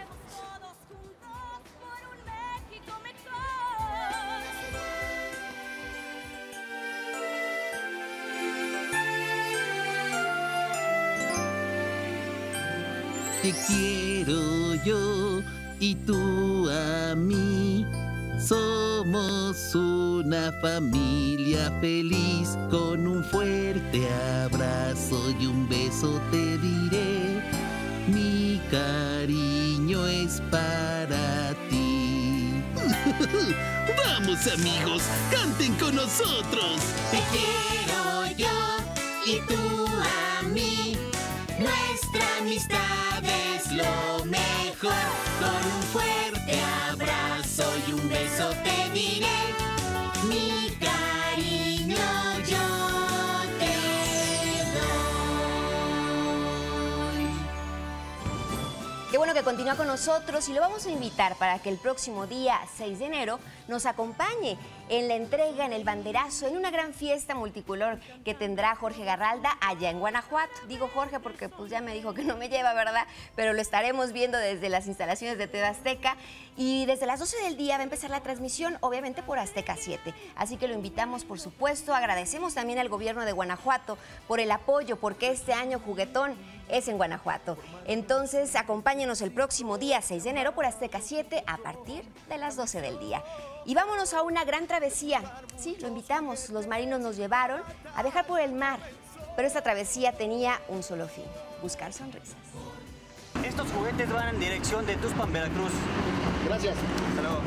Speaker 23: Te quiero yo y tú a mí. Somos una familia feliz. Con un fuerte abrazo y un beso te diré. Mi cariño es para ti.
Speaker 1: Vamos, amigos, canten con nosotros.
Speaker 23: Te quiero yo y tú a mí. Nuestra amistad es lo mejor. Con un fuerte abrazo y un beso te diré. Mi cariño yo te doy.
Speaker 3: Qué bueno que continúa con nosotros y lo vamos a invitar para que el próximo día 6 de enero nos acompañe en la entrega, en el banderazo, en una gran fiesta multicolor que tendrá Jorge Garralda allá en Guanajuato. Digo Jorge porque pues ya me dijo que no me lleva, ¿verdad? Pero lo estaremos viendo desde las instalaciones de TV Azteca y desde las 12 del día va a empezar la transmisión, obviamente por Azteca 7. Así que lo invitamos, por supuesto. Agradecemos también al gobierno de Guanajuato por el apoyo, porque este año Juguetón es en Guanajuato. Entonces, acompáñenos el próximo día 6 de enero por Azteca 7 a partir de las 12 del día. Y vámonos a una gran travesía. Sí, lo invitamos. Los marinos nos llevaron a viajar por el mar. Pero esta travesía tenía un solo fin: buscar sonrisas.
Speaker 4: Estos juguetes van en dirección de Tuxpan, Veracruz. Gracias. Hasta luego.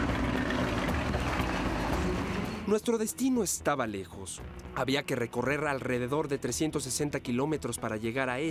Speaker 5: Nuestro destino estaba lejos. Había que recorrer alrededor de 360 kilómetros para llegar a él.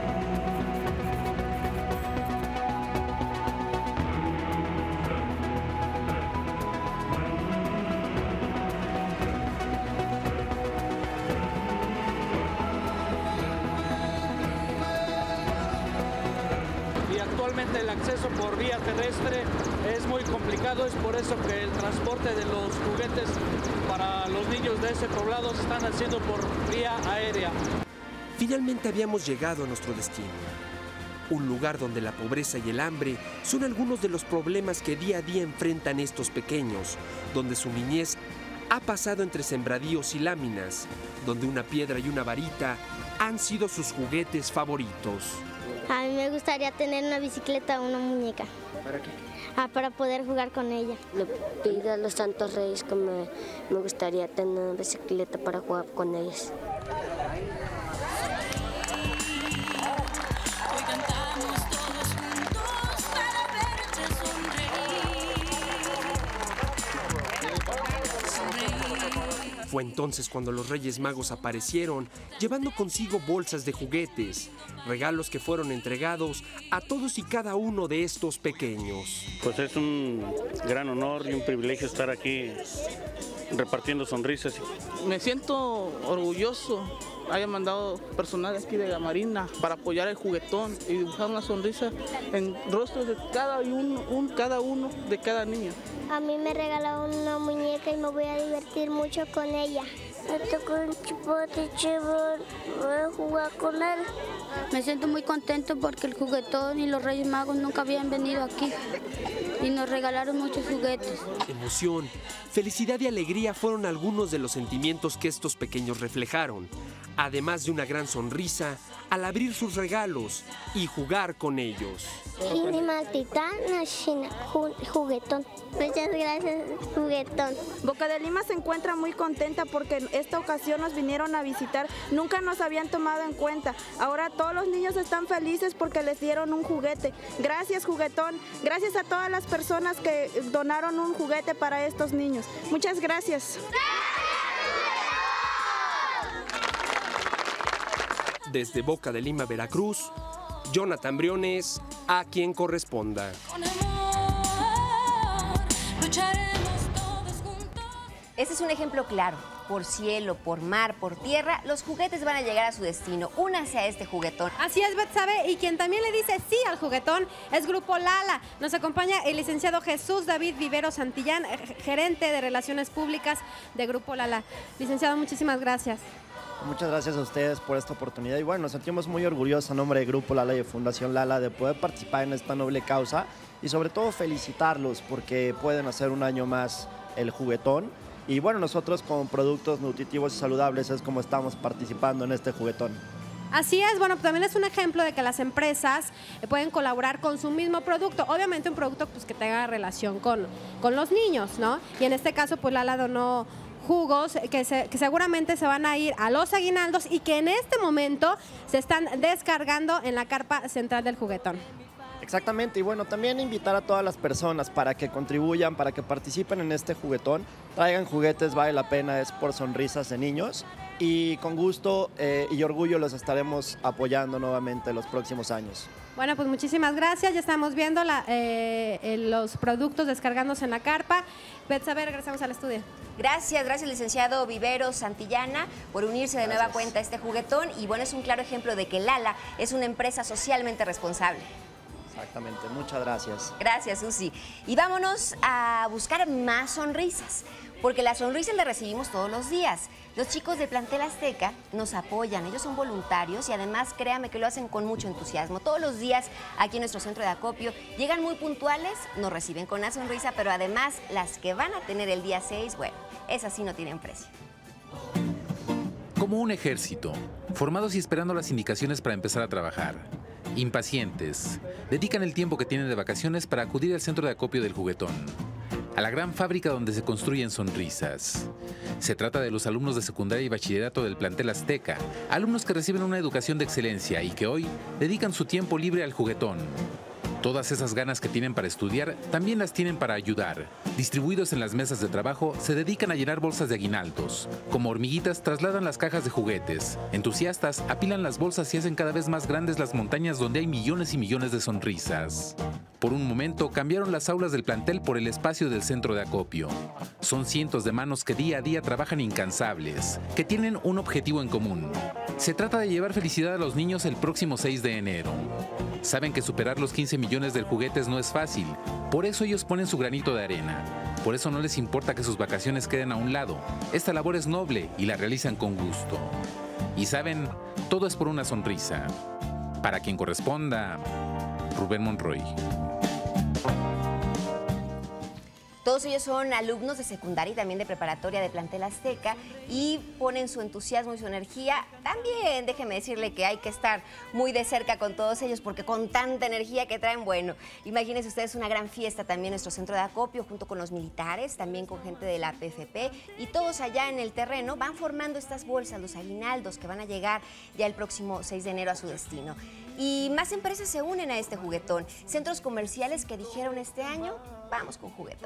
Speaker 7: Y actualmente el acceso por vía terrestre es muy complicado, es por eso que el transporte de los juguetes para los niños de ese poblado se están haciendo por vía aérea.
Speaker 5: Finalmente habíamos llegado a nuestro destino. Un lugar donde la pobreza y el hambre son algunos de los problemas que día a día enfrentan estos pequeños, donde su niñez ha pasado entre sembradíos y láminas, donde una piedra y una varita han sido sus juguetes favoritos.
Speaker 11: A mí me gustaría tener una bicicleta o una muñeca.
Speaker 5: ¿Para qué?
Speaker 11: Para poder jugar con ella.
Speaker 10: Le pido a los Santos Reyes que me gustaría tener una bicicleta para jugar con ellos.
Speaker 5: Fue entonces cuando los Reyes Magos aparecieron, llevando consigo bolsas de juguetes, regalos que fueron entregados a todos y cada uno de estos pequeños.
Speaker 4: Pues es un gran honor y un privilegio estar aquí repartiendo sonrisas.
Speaker 24: Me siento orgulloso. Hayan mandado personal aquí de la Marina para apoyar el juguetón y dibujar una sonrisa en rostros de cada uno de cada niño.
Speaker 11: A mí me regalaron una muñeca y me voy a divertir mucho con ella. Me tocó un chipote chévere, voy a jugar con él.
Speaker 25: Me siento muy contento porque el juguetón y los Reyes Magos nunca habían venido aquí y nos regalaron muchos juguetes.
Speaker 5: Emoción, felicidad y alegría fueron algunos de los sentimientos que estos pequeños reflejaron, además de una gran sonrisa al abrir sus regalos y jugar con ellos.
Speaker 11: Juguetón. Muchas gracias, Juguetón.
Speaker 26: Boca de Lima se encuentra muy contenta porque en esta ocasión nos vinieron a visitar. Nunca nos habían tomado en cuenta. Ahora todos los niños están felices porque les dieron un juguete. Gracias, Juguetón. Gracias a todas las personas que donaron un juguete para estos niños. Muchas gracias.
Speaker 5: Desde Boca de Lima, Veracruz, Jonathan Briones, a quien corresponda.
Speaker 3: Este es un ejemplo claro. Por cielo, por mar, por tierra, los juguetes van a llegar a su destino. Únase a este juguetón.
Speaker 6: Así es, Betsabe, y quien también le dice sí al juguetón es Grupo Lala. Nos acompaña el licenciado Jesús David Vivero Santillán, gerente de Relaciones Públicas de Grupo Lala. Licenciado, muchísimas gracias.
Speaker 27: Muchas gracias a ustedes por esta oportunidad y bueno, nos sentimos muy orgullosos a nombre de Grupo Lala y de Fundación Lala de poder participar en esta noble causa y sobre todo felicitarlos porque pueden hacer un año más el juguetón y bueno, nosotros con productos nutritivos y saludables es como estamos participando en este juguetón.
Speaker 6: Así es, bueno, también es un ejemplo de que las empresas pueden colaborar con su mismo producto, obviamente un producto pues, que tenga relación con los niños, ¿no? Y en este caso pues Lala donó jugos que seguramente se van a ir a los aguinaldos y que en este momento se están descargando en la carpa central del juguetón.
Speaker 27: Exactamente, y bueno, también invitar a todas las personas para que contribuyan, para que participen en este juguetón, traigan juguetes, vale la pena, es por sonrisas de niños y con gusto y orgullo los estaremos apoyando nuevamente los próximos años.
Speaker 6: Bueno, pues muchísimas gracias, ya estamos viendo los productos descargándose en la carpa. Betsabe, regresamos al estudio.
Speaker 3: Gracias, licenciado Vivero Santillana, por unirse de nueva cuenta a este juguetón y bueno, es un claro ejemplo de que Lala es una empresa socialmente responsable.
Speaker 27: Exactamente, muchas gracias.
Speaker 3: Gracias, Susi. Y vámonos a buscar más sonrisas, porque las sonrisas las recibimos todos los días. Los chicos del plantel Azteca nos apoyan, ellos son voluntarios y además créanme que lo hacen con mucho entusiasmo. Todos los días aquí en nuestro centro de acopio llegan muy puntuales, nos reciben con una sonrisa, pero además las que van a tener el día 6, bueno, esas sí no tienen precio.
Speaker 9: Como un ejército, formados y esperando las indicaciones para empezar a trabajar. Impacientes, dedican el tiempo que tienen de vacaciones para acudir al centro de acopio del Juguetón, a la gran fábrica donde se construyen sonrisas. Se trata de los alumnos de secundaria y bachillerato del plantel Azteca, alumnos que reciben una educación de excelencia y que hoy dedican su tiempo libre al Juguetón. Todas esas ganas que tienen para estudiar, también las tienen para ayudar. Distribuidos en las mesas de trabajo, se dedican a llenar bolsas de aguinaldos. Como hormiguitas, trasladan las cajas de juguetes. Entusiastas, apilan las bolsas y hacen cada vez más grandes las montañas donde hay millones y millones de sonrisas. Por un momento, cambiaron las aulas del plantel por el espacio del centro de acopio. Son cientos de manos que día a día trabajan incansables, que tienen un objetivo en común. Se trata de llevar felicidad a los niños el próximo 6 de enero. Saben que superar los 15 millones de juguetes no es fácil, por eso ellos ponen su granito de arena. Por eso no les importa que sus vacaciones queden a un lado. Esta labor es noble y la realizan con gusto. Y saben, todo es por una sonrisa. Para quien corresponda, Rubén Monroy.
Speaker 3: Todos ellos son alumnos de secundaria y también de preparatoria de plantel Azteca y ponen su entusiasmo y su energía. También déjeme decirle que hay que estar muy de cerca con todos ellos porque con tanta energía que traen, bueno, imagínense ustedes una gran fiesta también en nuestro centro de acopio junto con los militares, también con gente de la PFP y todos allá en el terreno van formando estas bolsas, los aguinaldos que van a llegar ya el próximo 6 de enero a su destino. Y más empresas se unen a este juguetón. Centros comerciales que dijeron este año, vamos con juguetón.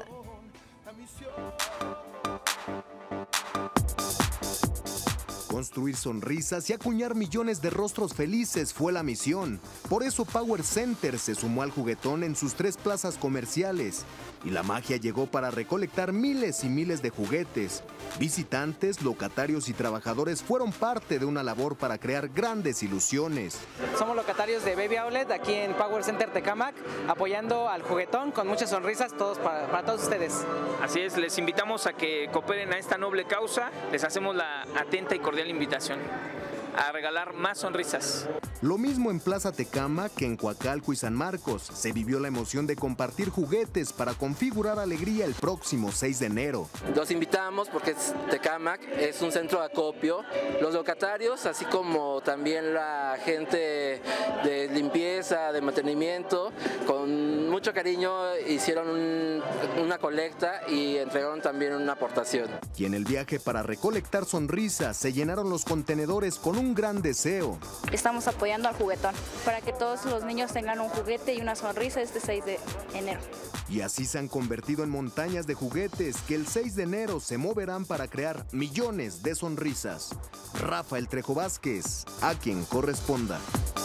Speaker 12: Construir sonrisas y acuñar millones de rostros felices fue la misión. Por eso Power Center se sumó al juguetón en sus 3 plazas comerciales. Y la magia llegó para recolectar miles y miles de juguetes. Visitantes, locatarios y trabajadores fueron parte de una labor para crear grandes ilusiones.
Speaker 13: Somos locatarios de Baby Outlet aquí en Power Center Tecámac, apoyando al juguetón con muchas sonrisas para todos ustedes.
Speaker 14: Así es, les invitamos a que cooperen a esta noble causa. Les hacemos la atenta y cordial invitación a regalar más sonrisas.
Speaker 12: Lo mismo en Plaza Tecámac que en Coacalco y San Marcos. Se vivió la emoción de compartir juguetes para configurar alegría el próximo 6 de enero.
Speaker 18: Los invitamos porque Tecámac es un centro de acopio. Los locatarios, así como también la gente de limpieza, de mantenimiento, con mucho cariño hicieron una colecta y entregaron también una aportación.
Speaker 12: Y en el viaje para recolectar sonrisas se llenaron los contenedores con un gran deseo.
Speaker 15: Estamos apoyando al juguetón para que todos los niños tengan un juguete y una sonrisa este 6 de enero.
Speaker 12: Y así se han convertido en montañas de juguetes que el 6 de enero se moverán para crear millones de sonrisas. Rafael Trejo Vázquez, a quien corresponda.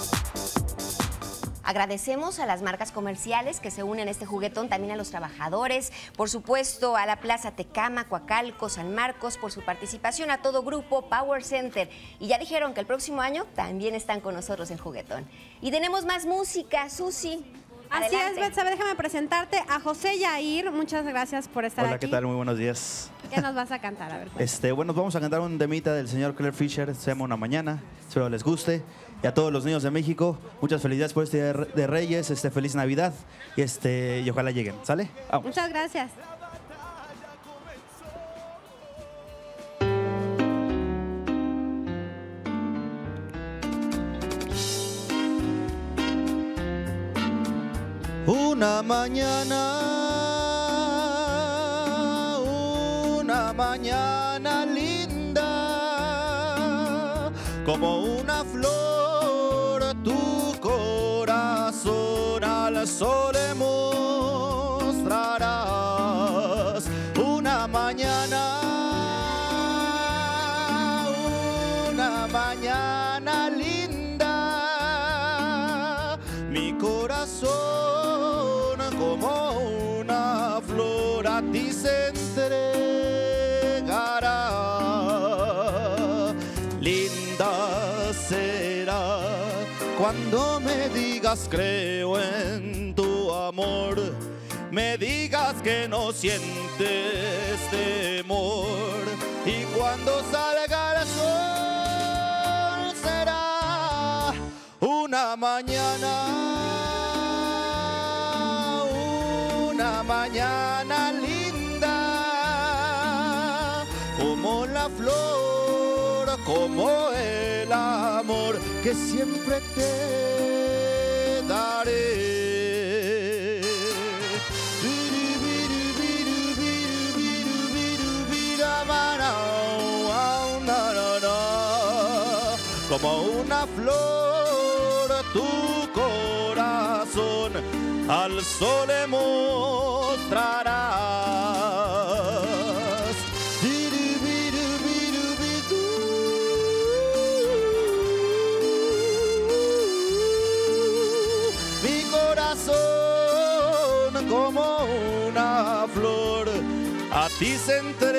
Speaker 3: Agradecemos a las marcas comerciales que se unen a este juguetón, también a los trabajadores, por supuesto a la Plaza Tecámac, Coacalco, San Marcos, por su participación, a todo grupo Power Center. Y ya dijeron que el próximo año también están con nosotros en juguetón. Y tenemos más música, Susi.
Speaker 6: Así es, Betsabe, déjame presentarte a José Yair. Muchas gracias por estar aquí.
Speaker 17: Hola, ¿qué tal? Muy buenos días.
Speaker 6: ¿Qué nos vas a cantar? A ver,
Speaker 17: bueno, vamos a cantar un temita del señor Claire Fisher, Se llama Una Mañana. Espero les guste. Y a todos los niños de México, muchas felicidades por este Día de Reyes, feliz Navidad y ojalá lleguen. ¿Sale? Vamos.
Speaker 6: Muchas gracias.
Speaker 17: Una mañana linda, como una flor, tu corazón al sol le mostrarás. Una mañana linda, mi corazón como una flor a ti se entregará. Linda será Cuando me digas creo en tu amor, me digas que no sientes temor, y cuando salga el sol será una mañana linda, como la flor, como el amor que siempre te daré. Como una flor tu corazón al sol le mostrarás. Mi corazón como una flor a ti se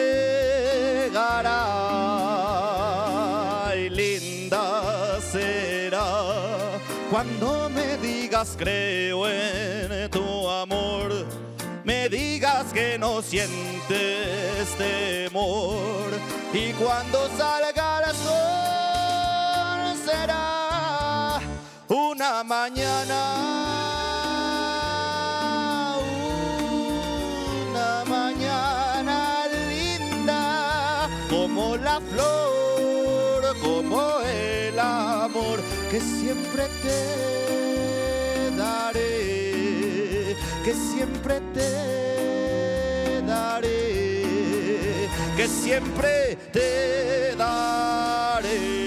Speaker 17: entregará, y linda será cuando me digas creo en tu amor, me digas que no sientes temor, y cuando salga el sol será una mañana linda, como la flor, como el amor que siempre te daré, que siempre te daré, que siempre te daré.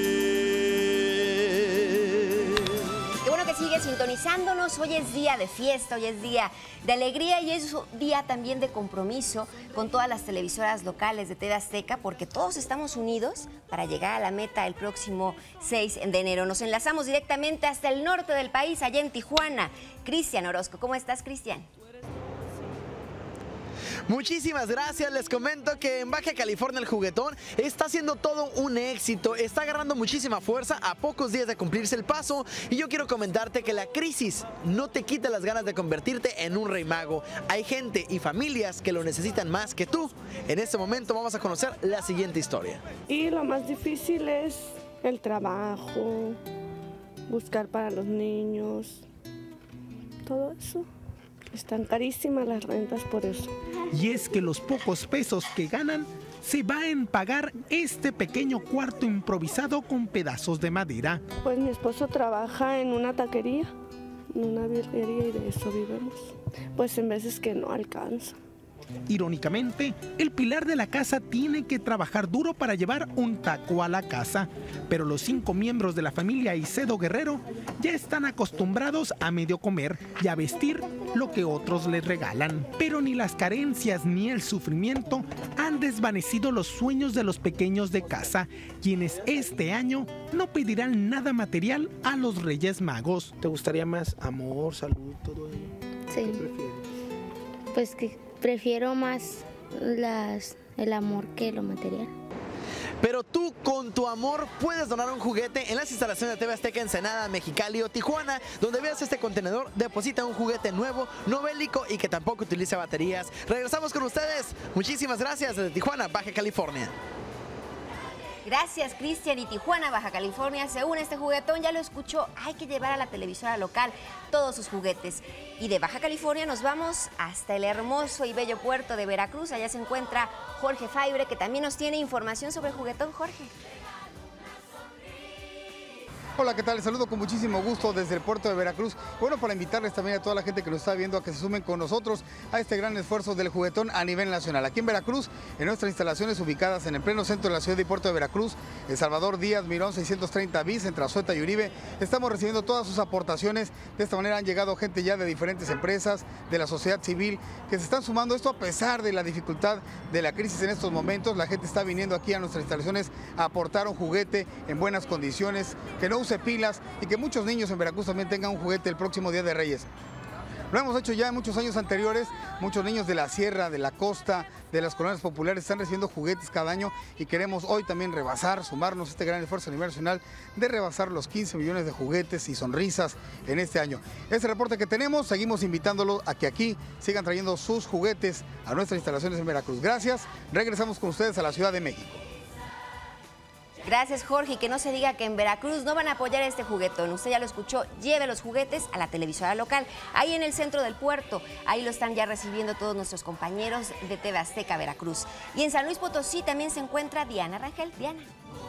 Speaker 3: Sintonizándonos, hoy es día de fiesta, hoy es día de alegría y es día también de compromiso con todas las televisoras locales de TV Azteca, porque todos estamos unidos para llegar a la meta el próximo 6 de enero. Nos enlazamos directamente hasta el norte del país, allá en Tijuana. Cristian Orozco, ¿cómo estás, Cristian?
Speaker 2: Muchísimas gracias, les comento que en Baja California el juguetón está haciendo todo un éxito, está agarrando muchísima fuerza a pocos días de cumplirse el paso, y yo quiero comentarte que la crisis no te quita las ganas de convertirte en un rey mago. Hay gente y familias que lo necesitan más que tú. En este momento vamos a conocer la siguiente historia.
Speaker 8: Y lo más difícil es el trabajo, buscar para los niños, todo eso. Están carísimas las rentas por eso.
Speaker 16: Y es que los pocos pesos que ganan se va en pagar este pequeño cuarto improvisado con pedazos de madera.
Speaker 8: Pues mi esposo trabaja en una taquería, en una birrería, y de eso vivimos. Pues en veces que no alcanza.
Speaker 16: Irónicamente, el pilar de la casa tiene que trabajar duro para llevar un taco a la casa, pero los 5 miembros de la familia Icedo Guerrero ya están acostumbrados a medio comer y a vestir lo que otros les regalan. Pero ni las carencias ni el sufrimiento han desvanecido los sueños de los pequeños de casa, quienes este año no pedirán nada material a los Reyes Magos. ¿Te gustaría más amor, salud, todo ello?
Speaker 25: Sí.
Speaker 16: ¿Qué prefieres?
Speaker 25: Pues que prefiero más el amor que lo material.
Speaker 2: Pero tú, con tu amor, puedes donar un juguete en las instalaciones de TV Azteca Ensenada, Mexicali o Tijuana. Donde veas este contenedor, deposita un juguete nuevo, no bélico y que tampoco utilice baterías. Regresamos con ustedes. Muchísimas gracias desde Tijuana, Baja California.
Speaker 3: Gracias, Cristian. Y Tijuana, Baja California, se une este juguetón, ya lo escuchó, hay que llevar a la televisora local todos sus juguetes. Y de Baja California nos vamos hasta el hermoso y bello puerto de Veracruz. Allá se encuentra Jorge Faibre, que también nos tiene información sobre el juguetón. Jorge.
Speaker 19: Hola, ¿qué tal? Les saludo con muchísimo gusto desde el puerto de Veracruz. Bueno, para invitarles también a toda la gente que nos está viendo a que se sumen con nosotros a este gran esfuerzo del juguetón a nivel nacional. Aquí en Veracruz, en nuestras instalaciones ubicadas en el pleno centro de la ciudad y puerto de Veracruz, en Salvador Díaz Mirón 630 bis, entre Azueta y Uribe, estamos recibiendo todas sus aportaciones. De esta manera han llegado gente ya de diferentes empresas, de la sociedad civil, que se están sumando. Esto a pesar de la dificultad de la crisis en estos momentos. La gente está viniendo aquí a nuestras instalaciones a aportar un juguete en buenas condiciones, que no use pilas y que muchos niños en Veracruz también tengan un juguete el próximo Día de Reyes. Lo hemos hecho ya en muchos años anteriores. Muchos niños de la sierra, de la costa, de las colonias populares están recibiendo juguetes cada año y queremos hoy también sumarnos a este gran esfuerzo a nivel nacional de rebasar los 15 millones de juguetes y sonrisas en este año. Este reporte que tenemos, seguimos invitándolos a que aquí sigan trayendo sus juguetes a nuestras instalaciones en Veracruz. Gracias, regresamos con ustedes a la Ciudad de México.
Speaker 3: Gracias, Jorge, y que no se diga que en Veracruz no van a apoyar este juguetón. Usted ya lo escuchó, lleve los juguetes a la televisora local, ahí en el centro del puerto. Ahí lo están ya recibiendo todos nuestros compañeros de TV Azteca Veracruz. Y en San Luis Potosí también se encuentra Diana Rangel. Diana.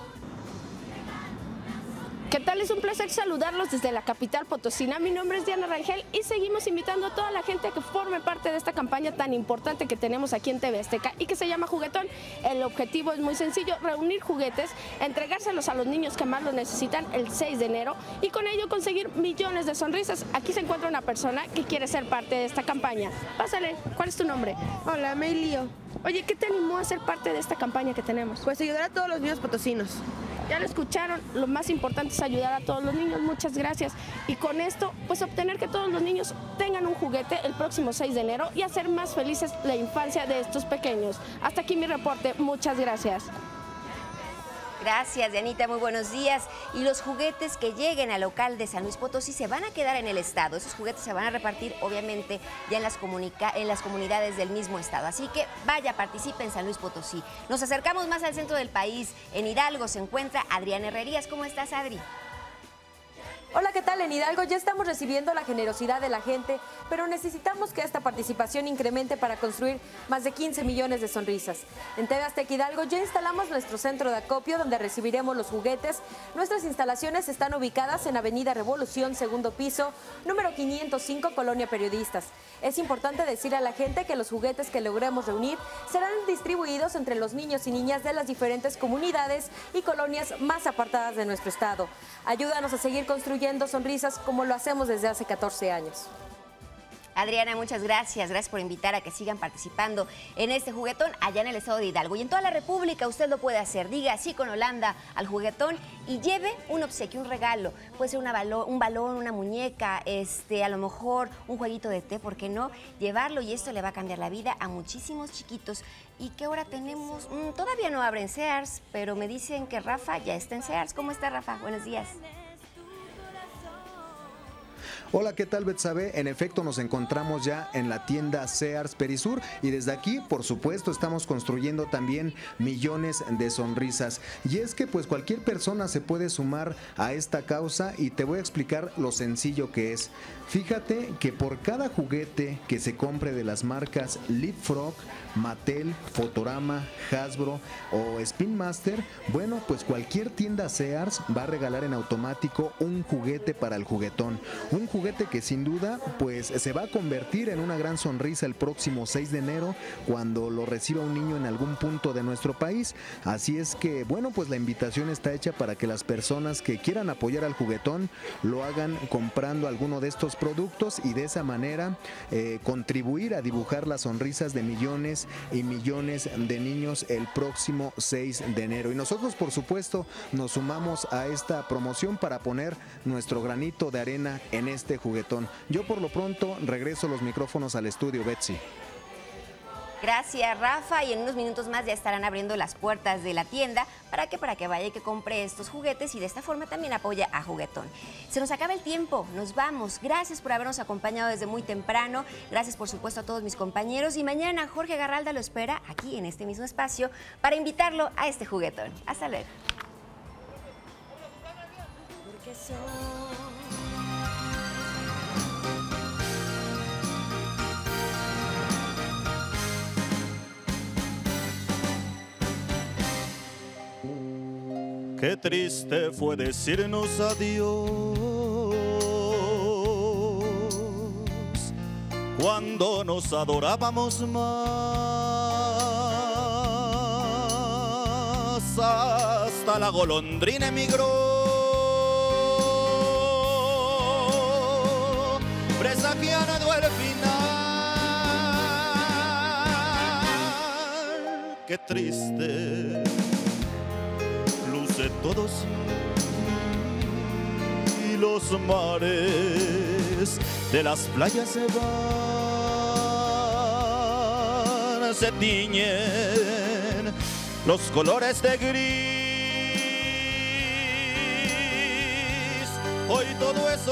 Speaker 1: ¿Qué tal? Es un placer saludarlos desde la capital potosina. Mi nombre es Diana Rangel y seguimos invitando a toda la gente a que forme parte de esta campaña tan importante que tenemos aquí en TV Azteca y que se llama Juguetón. El objetivo es muy sencillo, reunir juguetes, entregárselos a los niños que más lo necesitan el 6 de enero y con ello conseguir millones de sonrisas. Aquí se encuentra una persona que quiere ser parte de esta campaña. Pásale, ¿cuál es tu nombre?
Speaker 7: Hola, me lío.
Speaker 1: Oye, ¿qué te animó a ser parte de esta campaña que tenemos?
Speaker 7: Pues ayudar a todos los niños potosinos.
Speaker 1: Ya lo escucharon, lo más importante es ayudar a todos los niños, muchas gracias. Y con esto, pues obtener que todos los niños tengan un juguete el próximo 6 de enero y hacer más felices la infancia de estos pequeños. Hasta aquí mi reporte, muchas gracias.
Speaker 3: Gracias, Dianita, muy buenos días. Y los juguetes que lleguen al local de San Luis Potosí se van a quedar en el estado. Esos juguetes se van a repartir, obviamente, ya en las comunidades del mismo estado. Así que vaya, participe en San Luis Potosí. Nos acercamos más al centro del país. En Hidalgo se encuentra Adriana Herrerías. ¿Cómo estás, Adri?
Speaker 10: Hola, ¿qué tal? En Hidalgo ya estamos recibiendo la generosidad de la gente, pero necesitamos que esta participación incremente para construir más de 15 millones de sonrisas. En TV Azteca Hidalgo ya instalamos nuestro centro de acopio donde recibiremos los juguetes. Nuestras instalaciones están ubicadas en Avenida Revolución, segundo piso, número 505, Colonia Periodistas. Es importante decir a la gente que los juguetes que logremos reunir serán distribuidos entre los niños y niñas de las diferentes comunidades y colonias más apartadas de nuestro estado. Ayúdanos a seguir construyendo sonrisas como lo hacemos desde hace 14 años.
Speaker 3: Adriana, muchas gracias. Gracias por invitar a que sigan participando en este juguetón allá en el estado de Hidalgo. Y en toda la República usted lo puede hacer. Diga sí con Holanda al juguetón y lleve un obsequio, un regalo. Puede ser un balón, una muñeca, a lo mejor un jueguito de té, ¿por qué no? Llevarlo y esto le va a cambiar la vida a muchísimos chiquitos. ¿Y qué hora tenemos? Todavía no abren Sears, pero me dicen que Rafa ya está en Sears. ¿Cómo está, Rafa? Buenos días.
Speaker 12: Hola, ¿qué tal, Betsabe? En efecto, nos encontramos ya en la tienda Sears Perisur y desde aquí, por supuesto, estamos construyendo también millones de sonrisas. Y es que pues cualquier persona se puede sumar a esta causa y te voy a explicar lo sencillo que es. Fíjate que por cada juguete que se compre de las marcas Leapfrog, Mattel, Fotorama, Hasbro o Spin Master, bueno, pues cualquier tienda Sears va a regalar en automático un juguete para el juguetón. Un juguete que sin duda pues se va a convertir en una gran sonrisa el próximo 6 de enero cuando lo reciba un niño en algún punto de nuestro país. Así es que bueno, pues la invitación está hecha para que las personas que quieran apoyar al juguetón lo hagan comprando alguno de estos productos y de esa manera contribuir a dibujar las sonrisas de millones y millones de niños el próximo 6 de enero. Y nosotros, por supuesto, nos sumamos a esta promoción para poner nuestro granito de arena en este juguetón. Yo por lo pronto regreso los micrófonos al estudio, Betsy.
Speaker 3: Gracias, Rafa, y en unos minutos más ya estarán abriendo las puertas de la tienda para que vaya y que compre estos juguetes y de esta forma también apoya a Juguetón. Se nos acaba el tiempo, nos vamos. Gracias por habernos acompañado desde muy temprano. Gracias, por supuesto, a todos mis compañeros. Y mañana Jorge Garralda lo espera aquí en este mismo espacio para invitarlo a este juguetón. Hasta luego.
Speaker 20: Qué triste fue decirnos adiós cuando nos adorábamos más. Hasta la golondrina emigró, presagiando el final. Qué triste luce todos y los mares de las playas se van, se tiñen los colores de gris. Hoy todo es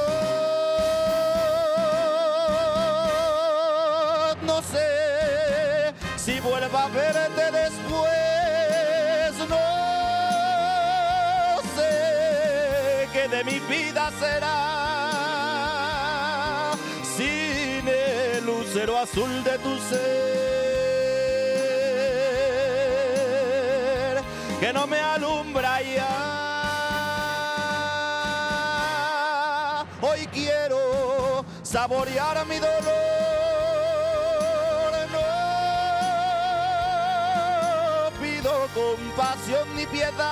Speaker 20: soledad, no sé si vuelva a verte después, no sé qué de mi vida será sin el lucero azul de tu ser, que no me alumbra ya. Hoy quiero saborear mi dolor, no pido compasión ni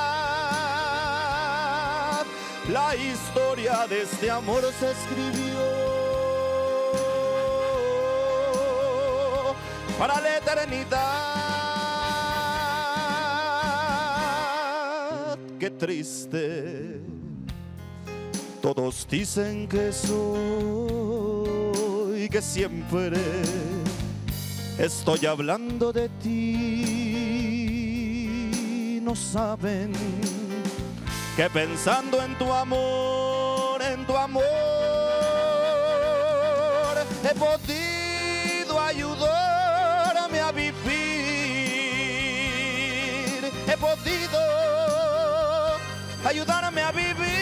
Speaker 20: piedad. La historia de este amor se escribió para la eternidad. Qué triste, todos dicen que soy, que siempre estoy hablando de ti. No saben que pensando en tu amor, he podido ayudarme a vivir, he podido ayudarme a vivir.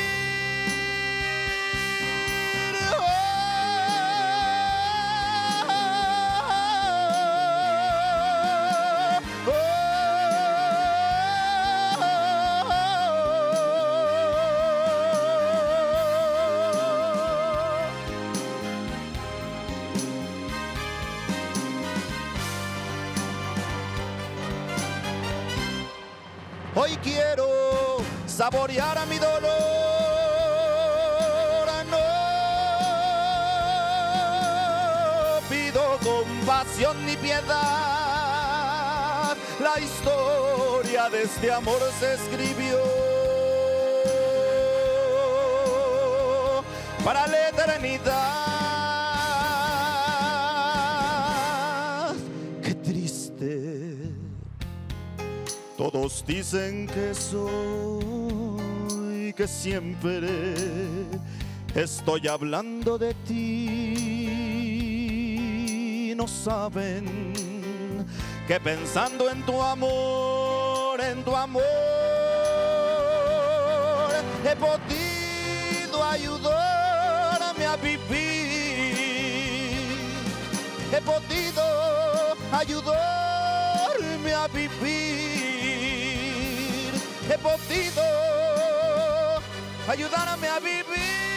Speaker 20: Hoy quiero saborear mi dolor, no pido compasión ni piedad. La historia de este amor se escribió para la eternidad. Qué triste, todos dicen que soy, que siempre estoy hablando de ti. No saben que pensando en tu amor, he podido ayudarme a vivir, he podido ayudarme a vivir, he podido ayudarme a vivir.